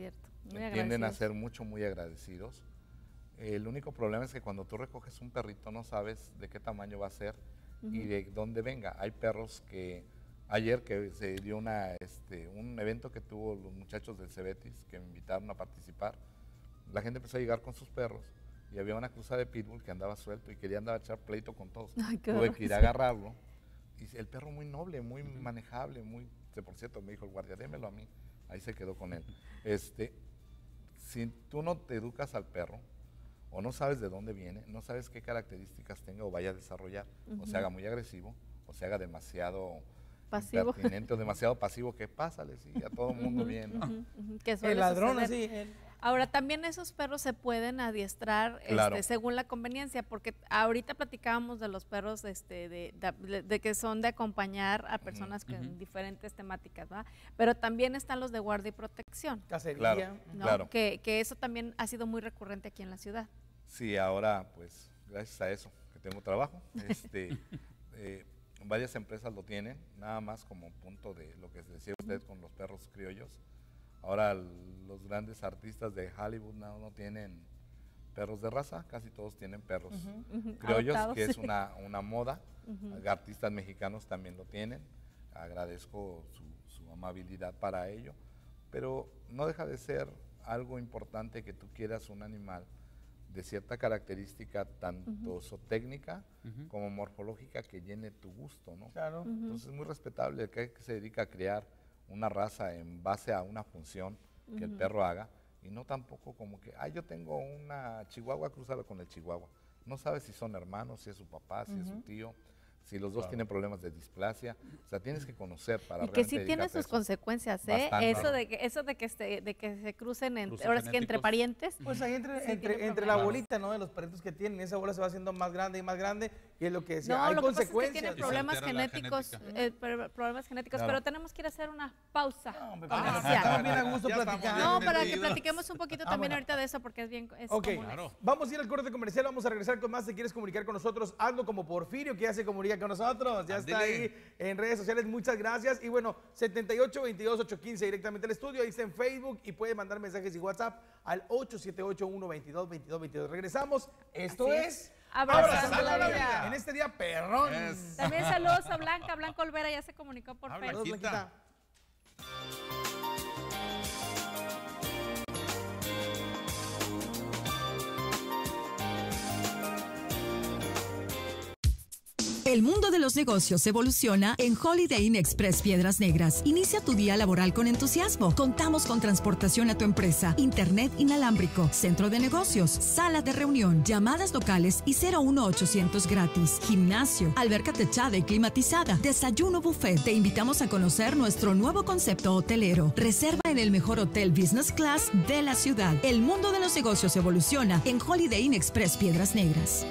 tienden a ser muy agradecidos. El único problema es que cuando tú recoges un perrito no sabes de qué tamaño va a ser y de dónde venga. Hay perros que ayer que se dio un evento que tuvo los muchachos del Cebetis que me invitaron a participar, la gente empezó a llegar con sus perros y había una cruza de pitbull que andaba suelto y quería andar a echar pleito con todos. Tuve que ir a agarrarlo y el perro muy noble, muy manejable, por cierto me dijo el guardia, démelo a mí, ahí se quedó con él. Si tú no te educas al perro o no sabes de dónde viene, no sabes qué características tenga o vaya a desarrollar, o se haga muy agresivo o se haga demasiado pasivo, impertinente o demasiado pasivo, que pásale, sí, a todo mundo bien, ¿no? Que el ladrón, así. Ahora, también esos perros se pueden adiestrar según la conveniencia, porque ahorita platicábamos de los perros de que son de acompañar a personas con diferentes temáticas, ¿verdad? Pero también están los de guardia y protección. Cacería. ¿No? Que eso también ha sido muy recurrente aquí en la ciudad. Sí, ahora, pues, gracias a eso, que tengo trabajo, varias empresas lo tienen, nada más como punto de lo que decía usted con los perros criollos. Ahora los grandes artistas de Hollywood no tienen perros de raza, casi todos tienen perros criollos, adoptados, que es una moda. Artistas mexicanos también lo tienen. Agradezco su amabilidad para ello, pero no deja de ser algo importante que tú quieras un animal de cierta característica, tanto zootécnica como morfológica, que llene tu gusto, ¿no? Claro. Entonces es muy respetable el que se dedica a crear una raza en base a una función que el perro haga, y no tampoco como que, yo tengo una chihuahua, crúzalo con el chihuahua. No sabes si son hermanos, si es su papá, si es su tío, si los dos tienen problemas de displasia. O sea, tienes que conocer para realmente. Y que sí tiene sus consecuencias, ¿eh? Eso de que se crucen ahora sí que entre parientes. Pues ahí entre la bolita, ¿no? De los perritos que tienen, esa bola se va haciendo más grande y más grande, y es lo que decía, hay consecuencias. Tienen problemas genéticos, pero tenemos que ir a hacer una pausa comercial. Bien a gusto platicar. No, para que platiquemos un poquito también ahorita de eso, porque es bien común. Vamos a ir al corte comercial, vamos a regresar con más. Si quieres comunicar con nosotros, hazlo como Porfirio, que ya se comunica con nosotros, ya está ahí en redes sociales, muchas gracias. Y bueno, 7822-815 directamente al estudio, ahí está en Facebook, y puede mandar mensajes y WhatsApp al 878-122-2222. Regresamos, esto es Abrazando la Vida. En este día perrón. También saludos a Blanca Olvera, ya se comunicó por Facebook. Blanquita. El mundo de los negocios evoluciona en Holiday Inn Express Piedras Negras. Inicia tu día laboral con entusiasmo. Contamos con transportación a tu empresa, internet inalámbrico, centro de negocios, sala de reunión, llamadas locales y 01800 gratis, gimnasio, alberca techada y climatizada, desayuno buffet. Te invitamos a conocer nuestro nuevo concepto hotelero. Reserva en el mejor hotel business class de la ciudad. El mundo de los negocios evoluciona en Holiday Inn Express Piedras Negras.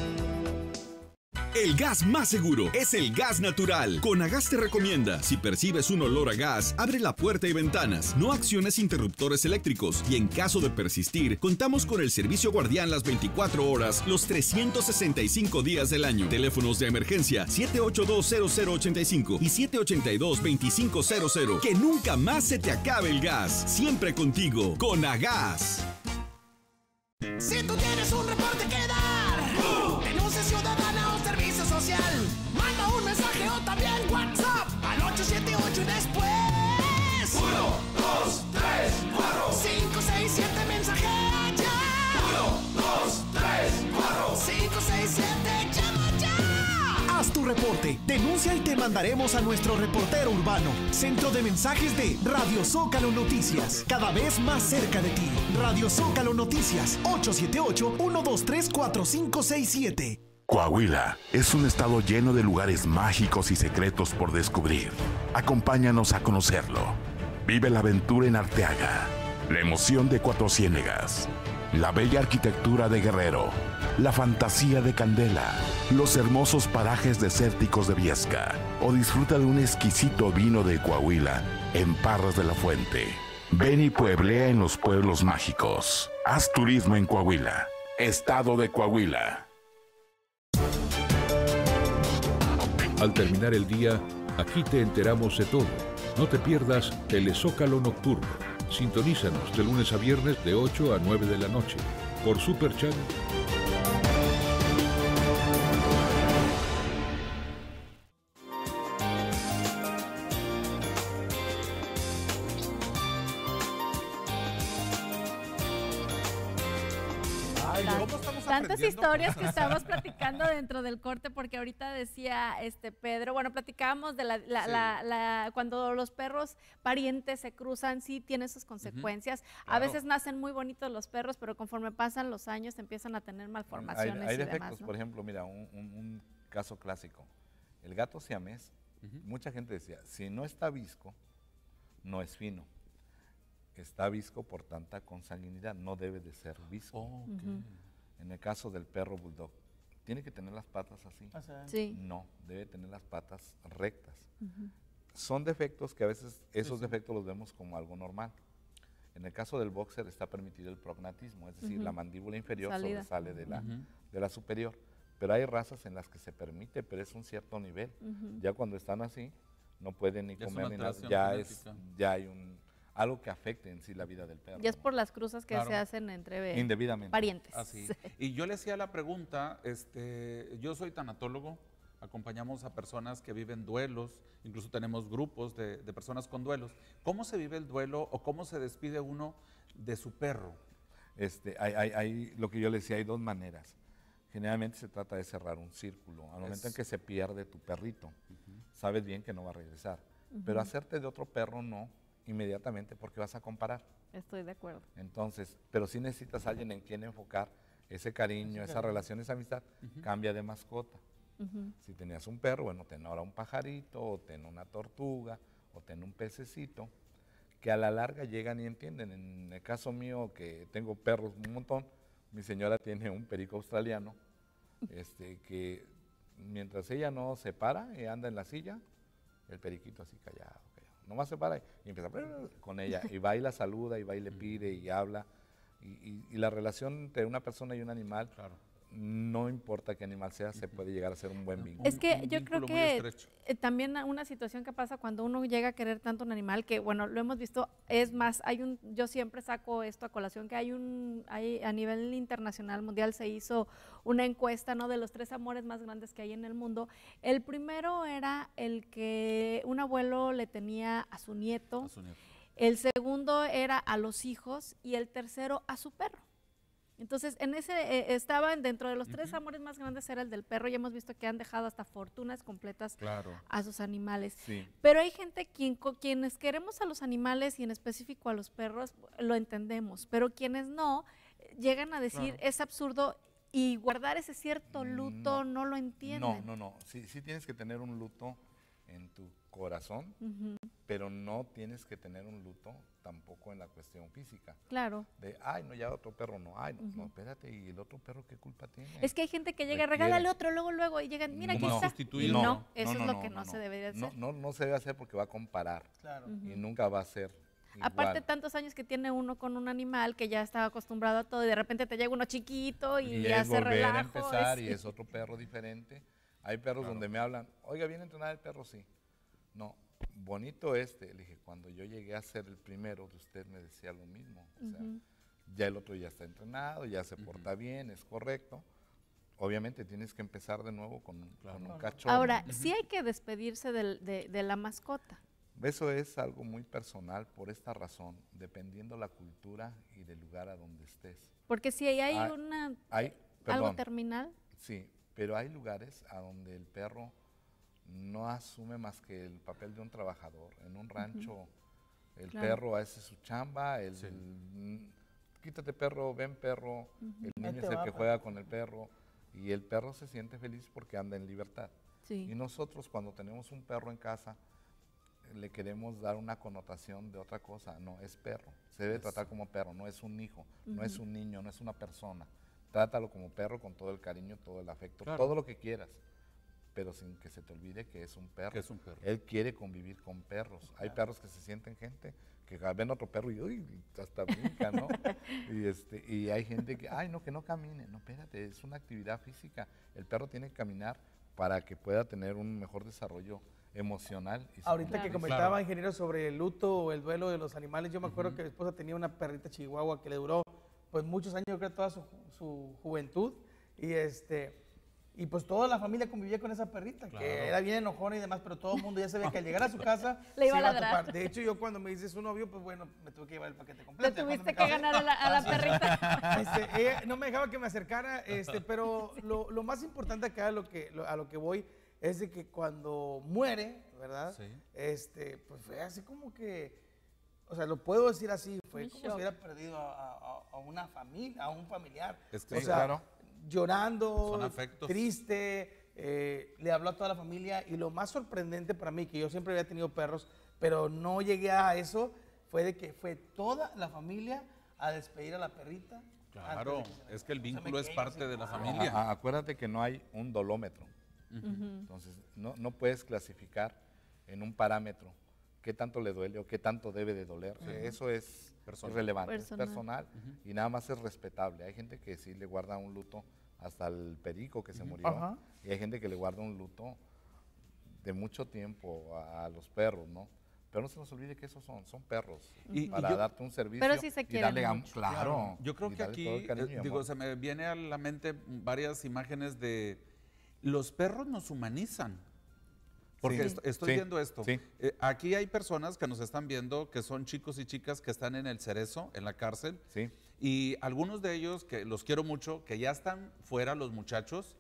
El gas más seguro es el gas natural. Conagas te recomienda, si percibes un olor a gas, abre la puerta y ventanas, no acciones interruptores eléctricos, y en caso de persistir, contamos con el servicio guardián las 24 horas, los 365 días del año. Teléfonos de emergencia 782-0085 y 782-2500. Que nunca más se te acabe el gas. Siempre contigo, Conagas. Si tú tienes un reporte que dar, denuncia ciudadana o servicio social, manda un mensaje o también WhatsApp al 878 y después 1, 2, 3, 4, 5, 6, 7 mensajes ya. 1, 2, 3, 4, 5, 6, 7, llama ya. Haz tu reporte, denuncia y te mandaremos a nuestro reportero urbano. Centro de mensajes de Radio Zócalo Noticias, cada vez más cerca de ti. Radio Zócalo Noticias, 878-123-4567. Coahuila es un estado lleno de lugares mágicos y secretos por descubrir. Acompáñanos a conocerlo. Vive la aventura en Arteaga, la emoción de Cuatro Ciénegas, la bella arquitectura de Guerrero, la fantasía de Candela, los hermosos parajes desérticos de Viesca, o disfruta de un exquisito vino de Coahuila en Parras de la Fuente. Ven y pueblea en los pueblos mágicos. Haz turismo en Coahuila, Estado de Coahuila. Al terminar el día, aquí te enteramos de todo. No te pierdas Telezócalo Nocturno, Sintonízanos de lunes a viernes de 8 a 9 de la noche por Super Channel. Tantas historias que estamos platicando dentro del corte, porque ahorita decía Pedro, bueno, platicábamos de cuando los perros parientes se cruzan, sí tiene sus consecuencias. Claro. A veces nacen muy bonitos los perros, pero conforme pasan los años empiezan a tener malformaciones hay y defectos, demás, ¿no? Por ejemplo, mira, un caso clásico. El gato siamés, mucha gente decía, si no está visco, no es fino. Está visco por tanta consanguinidad, no debe de ser visco. En el caso del perro bulldog, ¿tiene que tener las patas así? Sí. No, debe tener las patas rectas. Son defectos que a veces esos defectos los vemos como algo normal. En el caso del boxer está permitido el prognatismo, es decir, la mandíbula inferior sobresale de la superior. Pero hay razas en las que se permite, pero es un cierto nivel. Ya cuando están así, no pueden ni comer ni nada. Ya hay algo que afecte en sí la vida del perro. Y es por las cruzas que se hacen entre indebidamente parientes. Así. Y yo le hacía la pregunta, yo soy tanatólogo, acompañamos a personas que viven duelos, incluso tenemos grupos de personas con duelos. ¿Cómo se vive el duelo o cómo se despide uno de su perro? Hay lo que yo le decía, hay dos maneras. Generalmente se trata de cerrar un círculo. Al momento en que se pierde tu perrito, sabes bien que no va a regresar. Pero hacerte de otro perro no inmediatamente, porque vas a comparar. Estoy de acuerdo. Entonces, pero sí necesitas a alguien en quien enfocar ese cariño, esa relación, esa amistad. Cambia de mascota. Si tenías un perro, bueno, ten ahora un pajarito, o ten una tortuga, o ten un pececito, que a la larga llegan y entienden. En el caso mío, que tengo perros un montón, mi señora tiene un perico australiano, que mientras ella no se para y anda en la silla, el periquito así callado. Nomás se para y empieza con ella, y va y la saluda, y va y le pide, y habla. Y la relación entre una persona y un animal, no importa qué animal sea, se puede llegar a ser un buen vínculo. Es que yo creo que también una situación que pasa cuando uno llega a querer tanto un animal, que bueno, lo hemos visto, es más, yo siempre saco esto a colación, que hay a nivel internacional, mundial, se hizo una encuesta, ¿no?, de los 3 amores más grandes que hay en el mundo. El primero era el que un abuelo le tenía a su nieto, el segundo era a los hijos y el tercero a su perro. Entonces, en ese estaban dentro de los 3 amores más grandes, era el del perro, y hemos visto que han dejado hasta fortunas completas a sus animales. Sí. Pero hay gente quienes queremos a los animales y en específico a los perros, lo entendemos, pero quienes no, llegan a decir, es absurdo, y guardar ese cierto luto no lo entienden. No. Sí tienes que tener un luto en tu corazón, pero no tienes que tener un luto tampoco en la cuestión física. Claro. De, no, ya otro perro no, no, espérate, ¿y el otro perro qué culpa tiene? Es que hay gente que llega, regálale otro, luego, y llegan, mira, aquí está. No, eso es lo que no se debería hacer. No se debe hacer porque va a comparar, y nunca va a ser igual. Aparte, tantos años que tiene uno con un animal que ya está acostumbrado a todo, y de repente te llega uno chiquito y hace relajo. A empezar, y es otro perro diferente. Hay perros donde me hablan, oiga, ¿viene a entrenar el perro? Sí. No, bonito Le dije, cuando yo llegué a ser el primero de usted me decía lo mismo. O sea, ya el otro ya está entrenado, ya se porta bien, es correcto. Obviamente tienes que empezar de nuevo con un cachorro. Ahora, sí hay que despedirse de la mascota. Eso es algo muy personal por esta razón, dependiendo la cultura y del lugar a donde estés. Porque si hay algo terminal. Sí, pero hay lugares a donde el perro no asume más que el papel de un trabajador. En un rancho, el perro hace su chamba, quítate perro, ven perro, el niño es el que juega con el perro, y el perro se siente feliz porque anda en libertad. Y nosotros, cuando tenemos un perro en casa, le queremos dar una connotación de otra cosa. No, es perro, se debe tratar como perro, no es un hijo, no es un niño, no es una persona. Trátalo como perro con todo el cariño, todo el afecto, todo lo que quieras, pero sin que se te olvide que es un perro. Que es un perro. Él quiere convivir con perros. Hay perros que se sienten gente, que ven otro perro y hasta brinca, ¿no? y hay gente que, que no camine. No, espérate, es una actividad física. El perro tiene que caminar para que pueda tener un mejor desarrollo emocional. Ahorita que comentaba, ingeniero, sobre el luto o el duelo de los animales, yo me acuerdo que mi esposa tenía una perrita chihuahua que le duró pues muchos años, creo, toda su juventud, y pues toda la familia convivía con esa perrita, que era bien enojona y demás, pero todo el mundo ya sabía que al llegar a su casa le iba a topar. De hecho, yo cuando me dice su novio, pues bueno, me tuve que llevar el paquete completo. Te tuviste que ganar a la perrita. Ella no me dejaba que me acercara, pero lo más importante acá a lo que voy es de que cuando muere, ¿verdad? Sí. Pues fue así como que, o sea, lo puedo decir así, fue como si hubiera perdido a una familia, a un familiar. Es que o sea, llorando, triste, le habló a toda la familia, y lo más sorprendente para mí, que yo siempre había tenido perros, pero no llegué a eso, fue de que fue toda la familia a despedir a la perrita. Claro, es que el vínculo es parte de la familia. Acuérdate que no hay un dolómetro. Entonces, no puedes clasificar en un parámetro qué tanto le duele o qué tanto debe de doler. Eso es irrelevante, es personal, y nada más es respetable. Hay gente que sí le guarda un luto hasta el perico que se murió, y hay gente que le guarda un luto de mucho tiempo a los perros, ¿no? Pero no se nos olvide que esos son perros, para darte un servicio. Pero sí se quieren mucho. Claro. Yo creo que aquí, se me viene a la mente varias imágenes de los perros nos humanizan. Porque estoy viendo esto. Sí. Aquí hay personas que nos están viendo que son chicos y chicas que están en el Cerezo, en la cárcel. Sí. Y algunos de ellos, que los quiero mucho, que ya están fuera los muchachos,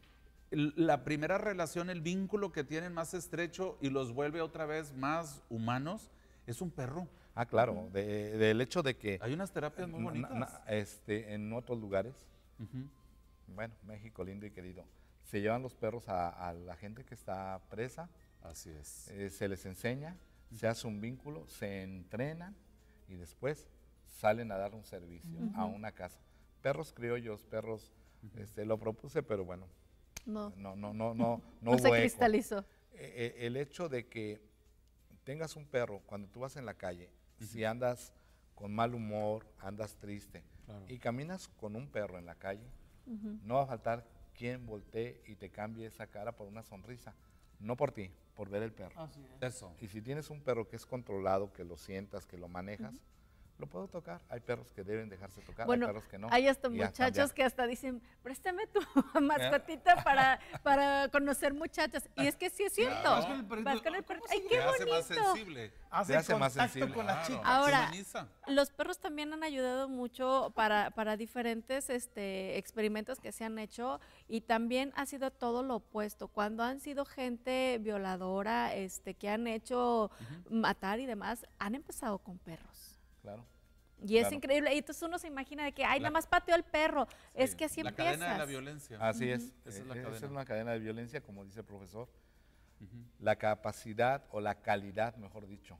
la primera relación, el vínculo que tienen más estrecho y los vuelve otra vez más humanos, es un perro. Ah, claro, del hecho de que... Hay unas terapias muy bonitas. En otros lugares, bueno, México lindo y querido, se llevan los perros a la gente que está presa. Así es. Se les enseña, se hace un vínculo, se entrenan y después salen a dar un servicio a una casa. Perros criollos, perros, lo propuse, pero bueno, no se cristalizó. El hecho de que tengas un perro, cuando tú vas en la calle, si andas con mal humor, andas triste, y caminas con un perro en la calle, no va a faltar quien voltee y te cambie esa cara por una sonrisa. No por ti, por ver el perro. Así es. Eso. Y si tienes un perro que es controlado, que lo sientas, que lo manejas, lo puedo tocar. Hay perros que deben dejarse tocar, bueno, hay perros que no. Hay hasta muchachos que hasta dicen, préstame tu mascotita para conocer muchachas. Y es que sí es cierto. Vas con el perrito. ¡Ay, qué bonito! Hace más sensible. Hace más sensible con las chicas. Ahora, los perros también han ayudado mucho para diferentes experimentos que se han hecho, y también ha sido todo lo opuesto. Cuando han sido gente violadora, que han hecho matar y demás, han empezado con perros. Claro. Y es increíble. Y entonces uno se imagina de que, nada más pateó al perro. Sí, es que así empiezas. La cadena de la violencia. Así es. Esa es una cadena de violencia, como dice el profesor. La capacidad o la calidad, mejor dicho,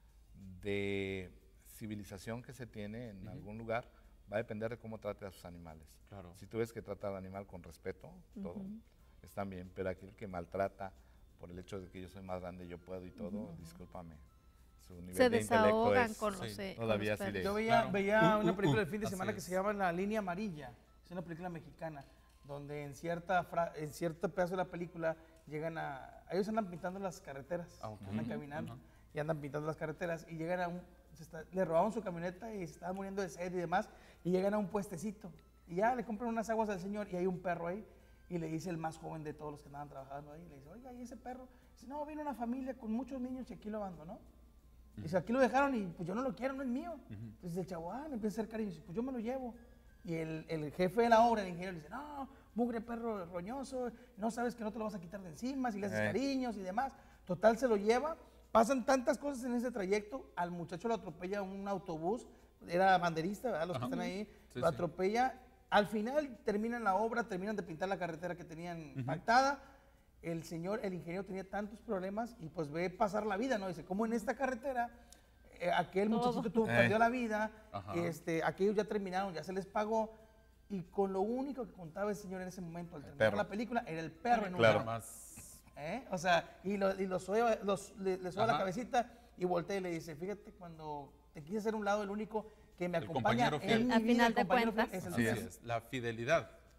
de civilización que se tiene en algún lugar va a depender de cómo trate a sus animales. Claro. Si tú ves que trata al animal con respeto, todo, están bien. Pero aquel que maltrata por el hecho de que yo soy más grande, yo puedo y todo, discúlpame. Su nivel se de desahogan intelecto con todavía los sí Yo veía una película el fin de semana que se llama La Línea Amarilla. Es una película mexicana donde en cierto pedazo de la película ellos andan pintando las carreteras, andan caminando y andan pintando las carreteras, y llegan le robaban su camioneta y se estaba muriendo de sed y demás, y llegan a un puestecito y ya le compran unas aguas al señor, y hay un perro ahí, y le dice el más joven de todos los que andaban trabajando ahí, le dice, oiga, ¿y ese perro? Dice, no, vino una familia con muchos niños y aquí lo abandonó. Dice, aquí lo dejaron y pues yo no lo quiero, no es mío. Entonces el chavo, le empieza a hacer cariño y dice, pues yo me lo llevo. Y el jefe de la obra, el ingeniero, le dice, no, mugre perro roñoso, no sabes que no te lo vas a quitar de encima si le haces cariños y demás. Total, se lo lleva. Pasan tantas cosas en ese trayecto, al muchacho lo atropella un autobús, era banderista, ¿verdad? Los que están ahí, lo atropella. Al final terminan la obra, terminan de pintar la carretera que tenían pactada. El ingeniero tenía tantos problemas y pues ve pasar la vida, ¿no? Dice, como en esta carretera, aquel muchachito perdió la vida, aquellos ya terminaron, ya se les pagó, y con lo único que contaba el señor en ese momento, al terminar la película, era el perro en un lado. O sea, le soba la cabecita y voltea y le dice, fíjate, cuando te quise hacer un lado, el único que me acompaña en mi vida, al final de cuentas es el perro. La fidelidad.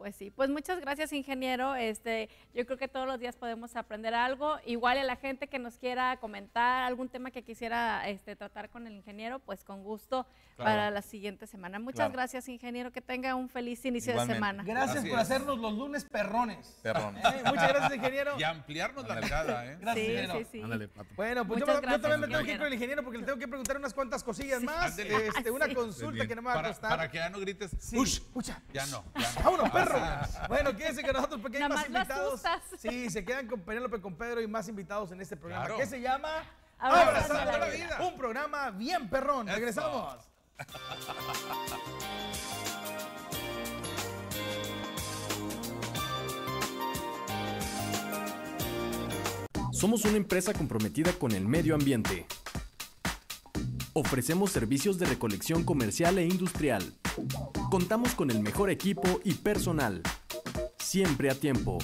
Pues sí, pues muchas gracias, ingeniero. Yo creo que todos los días podemos aprender algo. Igual a la gente que nos quiera comentar algún tema que quisiera tratar con el ingeniero, pues con gusto para la siguiente semana. Muchas gracias, ingeniero. Que tenga un feliz inicio de semana. Gracias por hacernos los lunes perrones. Muchas gracias, ingeniero. Y ampliarnos la mirada, ¿eh? Gracias, ingeniero. Sí. Ándale, Pato. Bueno, pues yo también me tengo que ir con el ingeniero porque le tengo que preguntar unas cuantas cosillas más. Una consulta que no me va a costar. Para que ya no grites. Escucha. Ya no. ¡Vámonos, perro! Bueno, quédense con nosotros porque hay más invitados. Sí, se quedan con Penélope, con Pedro y más invitados en este programa. ¿Qué se llama? Abrazando la vida. Un programa bien perrón. Regresamos. Somos una empresa comprometida con el medio ambiente. Ofrecemos servicios de recolección comercial e industrial. Contamos con el mejor equipo y personal. Siempre a tiempo.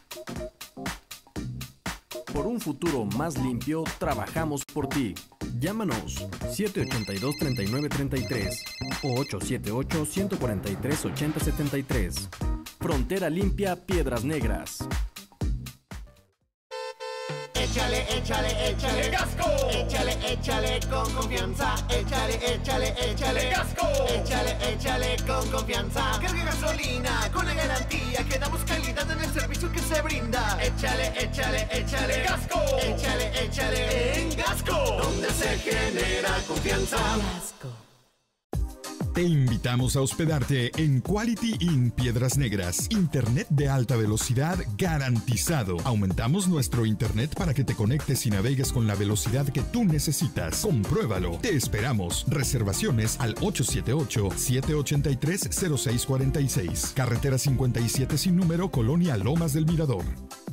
Por un futuro más limpio, trabajamos por ti. Llámanos 782-3933 o 878-143-8073. Frontera Limpia Piedras Negras. Échale casco. Échale con confianza. Échale casco. Échale con confianza. Carga gasolina con la garantía que damos calidad en el servicio que se brinda. Échale casco. Échale en Gasco, donde se genera confianza. Gasco. Te invitamos a hospedarte en Quality Inn Piedras Negras. Internet de alta velocidad garantizado. Aumentamos nuestro internet para que te conectes y navegues con la velocidad que tú necesitas. Compruébalo. Te esperamos. Reservaciones al 878-783-0646. Carretera 57 sin número, Colonia Lomas del Mirador.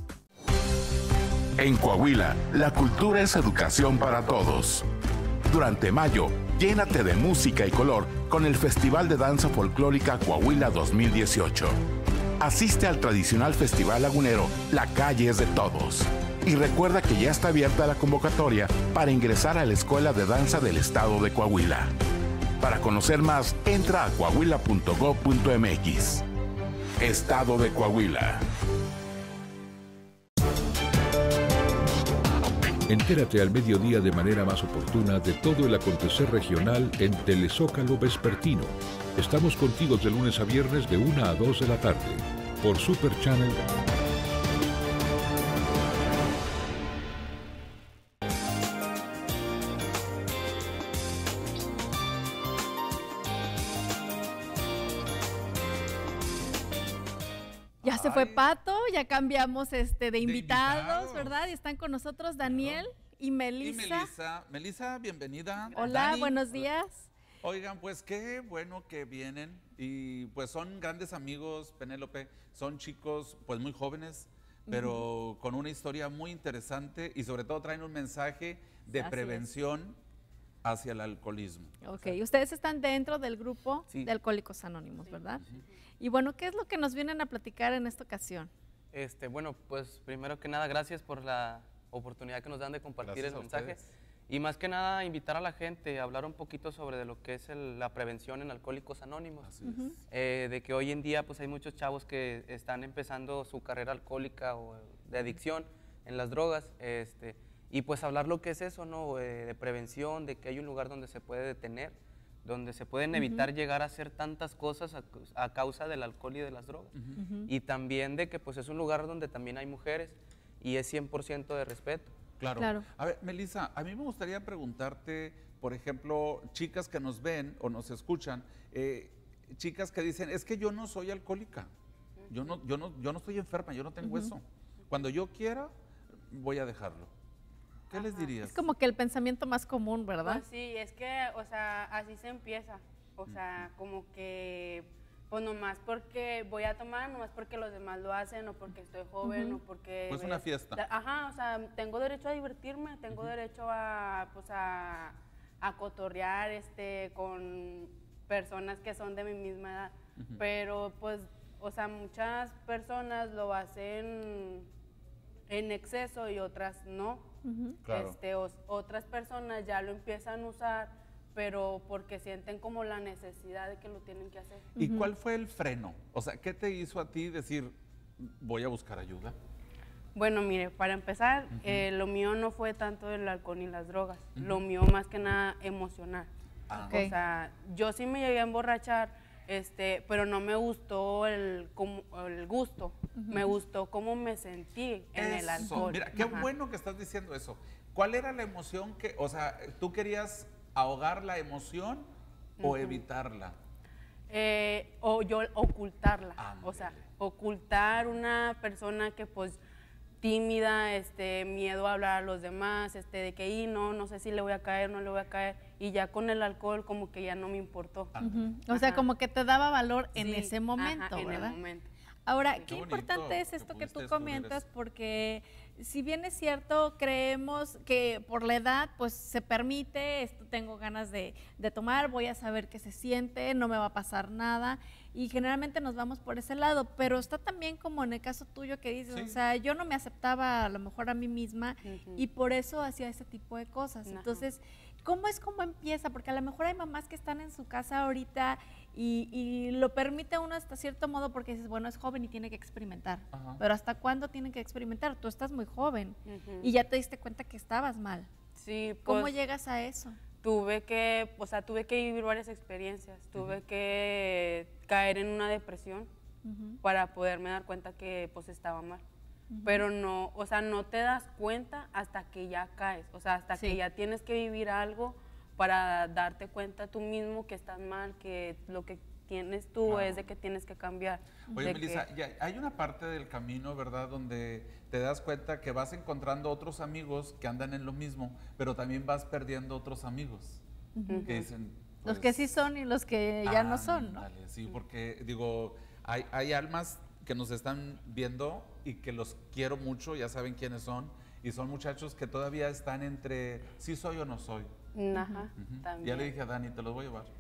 En Coahuila, la cultura es educación para todos. Durante mayo, llénate de música y color con el Festival de Danza Folclórica Coahuila 2018. Asiste al tradicional Festival Lagunero La Calle es de Todos. Y recuerda que ya está abierta la convocatoria para ingresar a la Escuela de Danza del Estado de Coahuila. Para conocer más, entra a coahuila.gov.mx. Estado de Coahuila. Entérate al mediodía de manera más oportuna de todo el acontecer regional en Telezócalo Vespertino. Estamos contigo de lunes a viernes de 1 a 2 de la tarde por Super Channel. Ya se fue Pato, ya cambiamos de invitados, ¿verdad? Y están con nosotros Daniel y Melissa. Melissa, bienvenida. Hola, Dani, buenos días. Oigan, pues qué bueno que vienen y pues son grandes amigos, Penélope, son chicos pues muy jóvenes, pero con una historia muy interesante y sobre todo traen un mensaje de prevención hacia el alcoholismo. Ok, ustedes están dentro del grupo de Alcohólicos Anónimos, ¿verdad? Y bueno, ¿qué es lo que nos vienen a platicar en esta ocasión? Bueno, pues primero que nada, gracias por la oportunidad que nos dan de compartir el mensaje. Y más que nada, invitar a la gente a hablar un poquito sobre lo que es la prevención en Alcohólicos Anónimos. De que hoy en día pues hay muchos chavos que están empezando su carrera alcohólica o de adicción en las drogas. Y pues hablar lo que es eso, ¿no? De prevención, de que hay un lugar donde se puede detener, donde se pueden evitar llegar a hacer tantas cosas a causa del alcohol y de las drogas. Y también de que pues es un lugar donde también hay mujeres y es 100% de respeto. Claro. A ver, Melissa, a mí me gustaría preguntarte, por ejemplo, chicas que nos ven o nos escuchan, chicas que dicen, es que yo no soy alcohólica, yo no estoy enferma, yo no tengo eso. Cuando yo quiera, voy a dejarlo. ¿Qué les dirías? Es como que el pensamiento más común, ¿verdad? Pues sí, es que, o sea, así se empieza. O sea, como que, pues nomás porque voy a tomar, nomás porque los demás lo hacen, o porque estoy joven, o porque... Pues una fiesta. Ajá, o sea, tengo derecho a divertirme, tengo derecho a, pues a cotorrear, con personas que son de mi misma edad. Pero, pues, o sea, muchas personas lo hacen en exceso y otras no. Claro. Otras personas ya lo empiezan a usar, pero porque sienten como la necesidad de que lo tienen que hacer. ¿Y cuál fue el freno? O sea, ¿qué te hizo a ti decir, voy a buscar ayuda? Bueno, mire, para empezar, lo mío no fue tanto el alcohol ni las drogas, lo mío más que nada emocional. O sea, yo sí me llegué a emborrachar, pero no me gustó el gusto, me gustó cómo me sentí en el alcohol. Mira, qué bueno que estás diciendo eso. ¿Cuál era la emoción que, o sea, tú querías ahogar la emoción o evitarla? O yo ocultarla, o sea, ocultar una persona que pues tímida, miedo a hablar a los demás, de que no sé si le voy a caer, no le voy a caer, y ya con el alcohol como que ya no me importó. O sea, como que te daba valor en ese momento, en ¿verdad? el momento. Ahora, qué importante es esto que tú comentas, porque si bien es cierto, creemos que por la edad, pues se permite, tengo ganas de tomar, voy a saber qué se siente, no me va a pasar nada, y generalmente nos vamos por ese lado, pero está también como en el caso tuyo que dices, o sea, yo no me aceptaba a lo mejor a mí misma, y por eso hacía ese tipo de cosas. Entonces, ¿cómo empieza? Porque a lo mejor hay mamás que están en su casa ahorita y lo permite uno hasta cierto modo porque dices, bueno, es joven y tiene que experimentar. Pero ¿hasta cuándo tiene que experimentar? Tú estás muy joven y ya te diste cuenta que estabas mal. Sí, pues, ¿cómo llegas a eso? Tuve que vivir varias experiencias. Tuve que caer en una depresión para poderme dar cuenta que pues estaba mal. Pero no, o sea, no te das cuenta hasta que ya caes, o sea, hasta que ya tienes que vivir algo para darte cuenta tú mismo que estás mal, que lo que tienes tú es de que tienes que cambiar. Oye, Melissa, hay una parte del camino, ¿verdad?, donde te das cuenta que vas encontrando otros amigos que andan en lo mismo, pero también vas perdiendo otros amigos que dicen... Pues, los que sí son y los que ya no son, ¿no? Sí, porque digo, hay almas que nos están viendo y que los quiero mucho, ya saben quiénes son, y son muchachos que todavía están entre sí soy o no soy. También. Ya le dije a Dani, te los voy a llevar.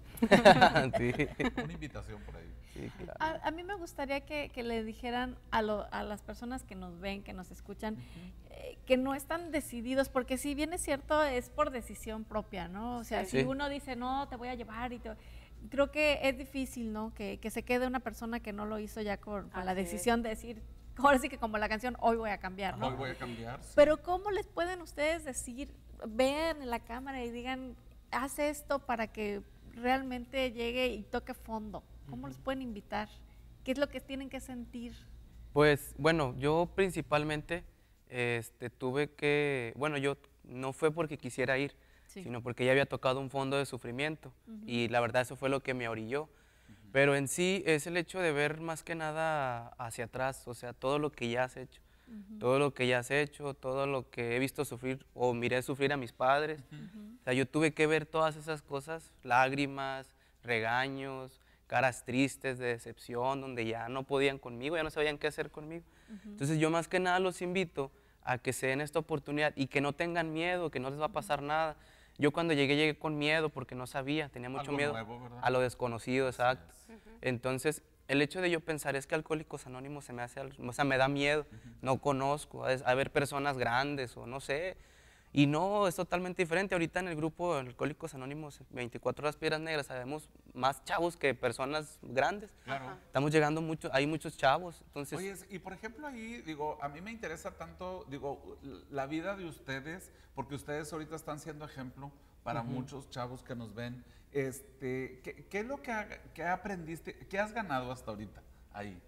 Una invitación por ahí. Sí, claro. A mí me gustaría que le dijeran a las personas que nos ven, que nos escuchan, que no están decididos, porque si bien es cierto, es por decisión propia, ¿no? O sea, si uno dice, no, te voy a llevar creo que es difícil, ¿no? Que se quede una persona que no lo hizo ya con la decisión de decir, ahora sí que como la canción, hoy voy a cambiar, ¿no? Hoy voy a cambiar, sí. Pero ¿cómo les pueden ustedes decir, vean en la cámara y digan, haz esto para que realmente llegue y toque fondo? ¿Cómo los pueden invitar? ¿Qué es lo que tienen que sentir? Pues, bueno, yo principalmente tuve que, bueno, yo no fue porque quisiera ir, sino porque ya había tocado un fondo de sufrimiento y la verdad eso fue lo que me orilló. Pero en sí es el hecho de ver más que nada hacia atrás, o sea, todo lo que ya has hecho, todo lo que ya has hecho, todo lo que he visto sufrir o miré sufrir a mis padres. O sea, yo tuve que ver todas esas cosas, lágrimas, regaños, caras tristes de decepción, donde ya no podían conmigo, ya no sabían qué hacer conmigo. Entonces yo más que nada los invito a que se den esta oportunidad y que no tengan miedo, que no les va a pasar nada. Yo cuando llegué con miedo porque no sabía, tenía mucho miedo a lo desconocido, exacto. Entonces, el hecho de yo pensar es que Alcohólicos Anónimos se me hace, o sea, me da miedo, no conozco, a ver personas grandes o no sé. Y no, es totalmente diferente. Ahorita en el grupo Alcohólicos Anónimos, 24 Horas Piedras Negras, sabemos más chavos que personas grandes. Claro. Estamos llegando mucho, hay muchos chavos. Entonces, oye, y por ejemplo ahí, digo, a mí me interesa tanto, digo, la vida de ustedes, porque ustedes ahorita están siendo ejemplo para muchos chavos que nos ven. ¿Qué es lo que aprendiste, qué has ganado hasta ahorita ahí?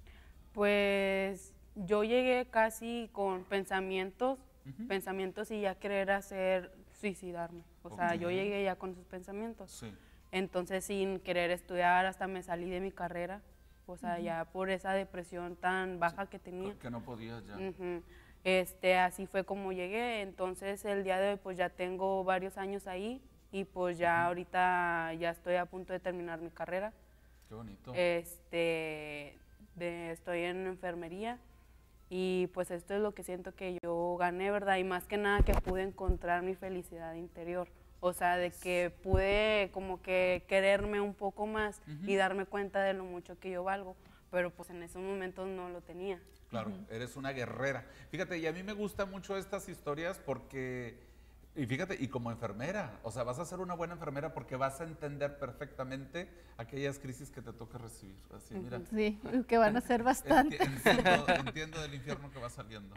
Pues yo llegué casi con pensamientos y ya querer suicidarme. O sea, yo llegué ya con esos pensamientos. Entonces, sin querer estudiar, hasta me salí de mi carrera. O sea, ya por esa depresión tan baja que tenía. Que no podías ya. Así fue como llegué. Entonces, el día de hoy, pues ya tengo varios años ahí. Y pues ya ahorita ya estoy a punto de terminar mi carrera. Qué bonito. Estoy en enfermería. Y pues esto es lo que siento que yo gané, ¿verdad? Y más que nada que pude encontrar mi felicidad interior. O sea, de que pude como que quererme un poco más y darme cuenta de lo mucho que yo valgo. Pero pues en esos momentos no lo tenía. Claro, eres una guerrera. Fíjate, y a mí me gustan mucho estas historias porque Y fíjate, y como enfermera, o sea, vas a ser una buena enfermera porque vas a entender perfectamente aquellas crisis que te toca recibir. Así, mira. Sí, que van a ser bastante. Entiendo del infierno que va saliendo.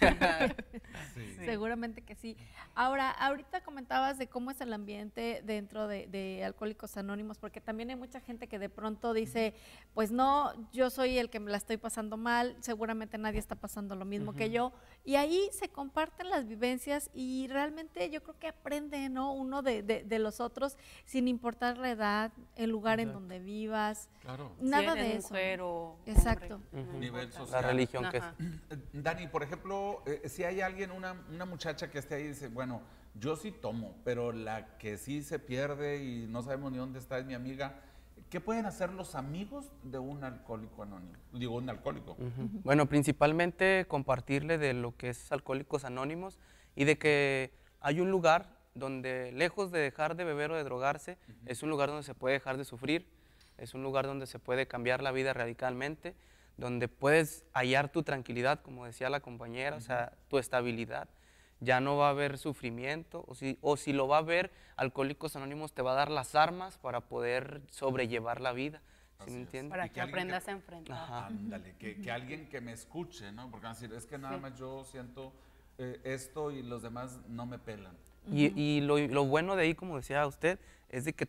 Sí. Seguramente que sí. Ahora, ahorita comentabas de cómo es el ambiente dentro de Alcohólicos Anónimos, porque también hay mucha gente que de pronto dice, pues no, yo soy el que me la estoy pasando mal, seguramente nadie está pasando lo mismo que yo, y ahí se comparten las vivencias y realmente yo creo que aprende, ¿no? Uno de los otros, sin importar la edad, el lugar en donde vivas, nada de eso. Mujer o exacto. Nivel social. La religión que es. Dani, por ejemplo, si hay alguien, una muchacha que esté ahí y dice, bueno, yo sí tomo, pero la que sí se pierde y no sabemos ni dónde está es mi amiga, ¿qué pueden hacer los amigos de un alcohólico anónimo? Digo, un alcohólico. Bueno, principalmente compartirle de lo que es Alcohólicos Anónimos y de que hay un lugar donde, lejos de dejar de beber o de drogarse, es un lugar donde se puede dejar de sufrir, es un lugar donde se puede cambiar la vida radicalmente, donde puedes hallar tu tranquilidad, como decía la compañera, o sea, tu estabilidad. Ya no va a haber sufrimiento, o si lo va a haber, Alcohólicos Anónimos te va a dar las armas para poder sobrellevar la vida. ¿Sí me entiendes? Para que aprendas a enfrentar. Ándale, que alguien que me escuche, ¿no? Porque van a decir, es que nada más yo siento esto y los demás no me pelan. Y lo bueno de ahí, como decía usted, es de que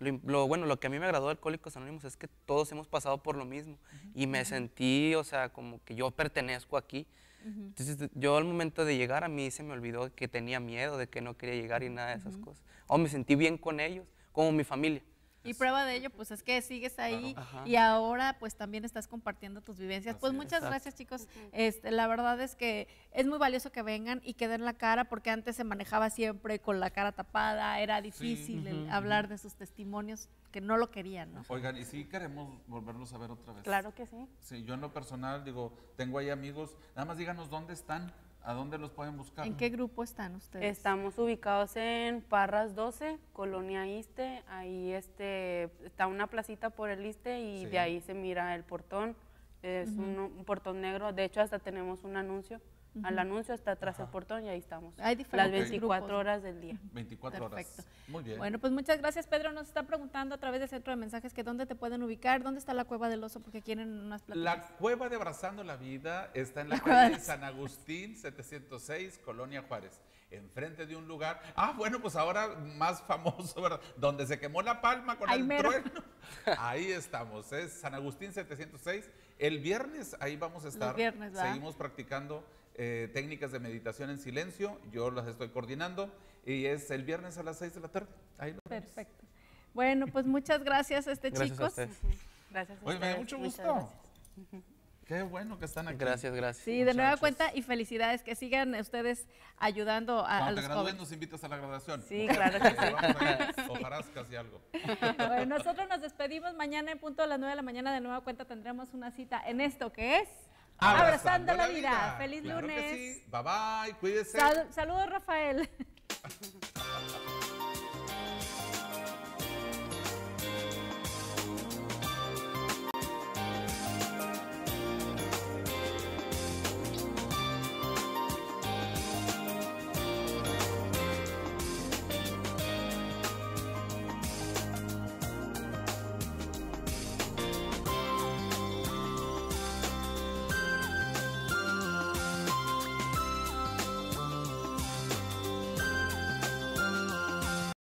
lo que a mí me agradó de Alcohólicos Anónimos es que todos hemos pasado por lo mismo y me sentí, o sea, como que yo pertenezco aquí. Entonces, yo al momento de llegar, a mí se me olvidó que tenía miedo, de que no quería llegar y nada de esas cosas. O me sentí bien con ellos, como mi familia. Y prueba de ello, pues es que sigues ahí y ahora pues también estás compartiendo tus vivencias. Pues muchas gracias, chicos. La verdad es que es muy valioso que vengan y que den la cara, porque antes se manejaba siempre con la cara tapada, era difícil hablar de sus testimonios, que no lo querían, ¿no? Oigan, ¿y si queremos volverlos a ver otra vez? Claro que sí. Sí, yo en lo personal, digo, tengo ahí amigos, nada más díganos dónde están. ¿A dónde los pueden buscar? ¿En qué grupo están ustedes? Estamos ubicados en Parras 12, Colonia Iste. Ahí está una placita por el Iste y de ahí se mira el portón. Es un portón negro. De hecho, hasta tenemos un anuncio. Al anuncio está atrás el portón y ahí estamos. Hay diferentes las 24 horas del día. 24 horas. Muy bien. Bueno, pues muchas gracias, Pedro. Nos está preguntando a través del centro de mensajes que dónde te pueden ubicar, dónde está la Cueva del Oso, porque quieren unas pláticas. La Cueva de Abrazando la Vida está en la calle San Agustín 706, Colonia Juárez, enfrente de un lugar, bueno, pues ahora más famoso, ¿verdad? Donde se quemó la palma con el trueno. Ahí estamos, es San Agustín 706. El viernes ahí vamos a estar. Seguimos practicando técnicas de meditación en silencio, yo las estoy coordinando y es el viernes a las 6 de la tarde. Ahí nos vemos. Perfecto. Bueno, pues muchas gracias, gracias chicos. Gracias a ustedes. Me da mucho gusto. Qué bueno que están aquí. Gracias, gracias. Sí, de nueva cuenta y felicidades, que sigan ustedes ayudando a los Cuando te gradúen jóvenes. nos invitas a la graduación. Sí, claro que sí. O Jarascas y algo. Bueno, nosotros nos despedimos mañana en punto a las 9 de la mañana. De nueva cuenta tendremos una cita en esto que es Abrazando la Vida. Feliz claro lunes. Que sí. Bye bye, cuídese. Saludos, Rafael.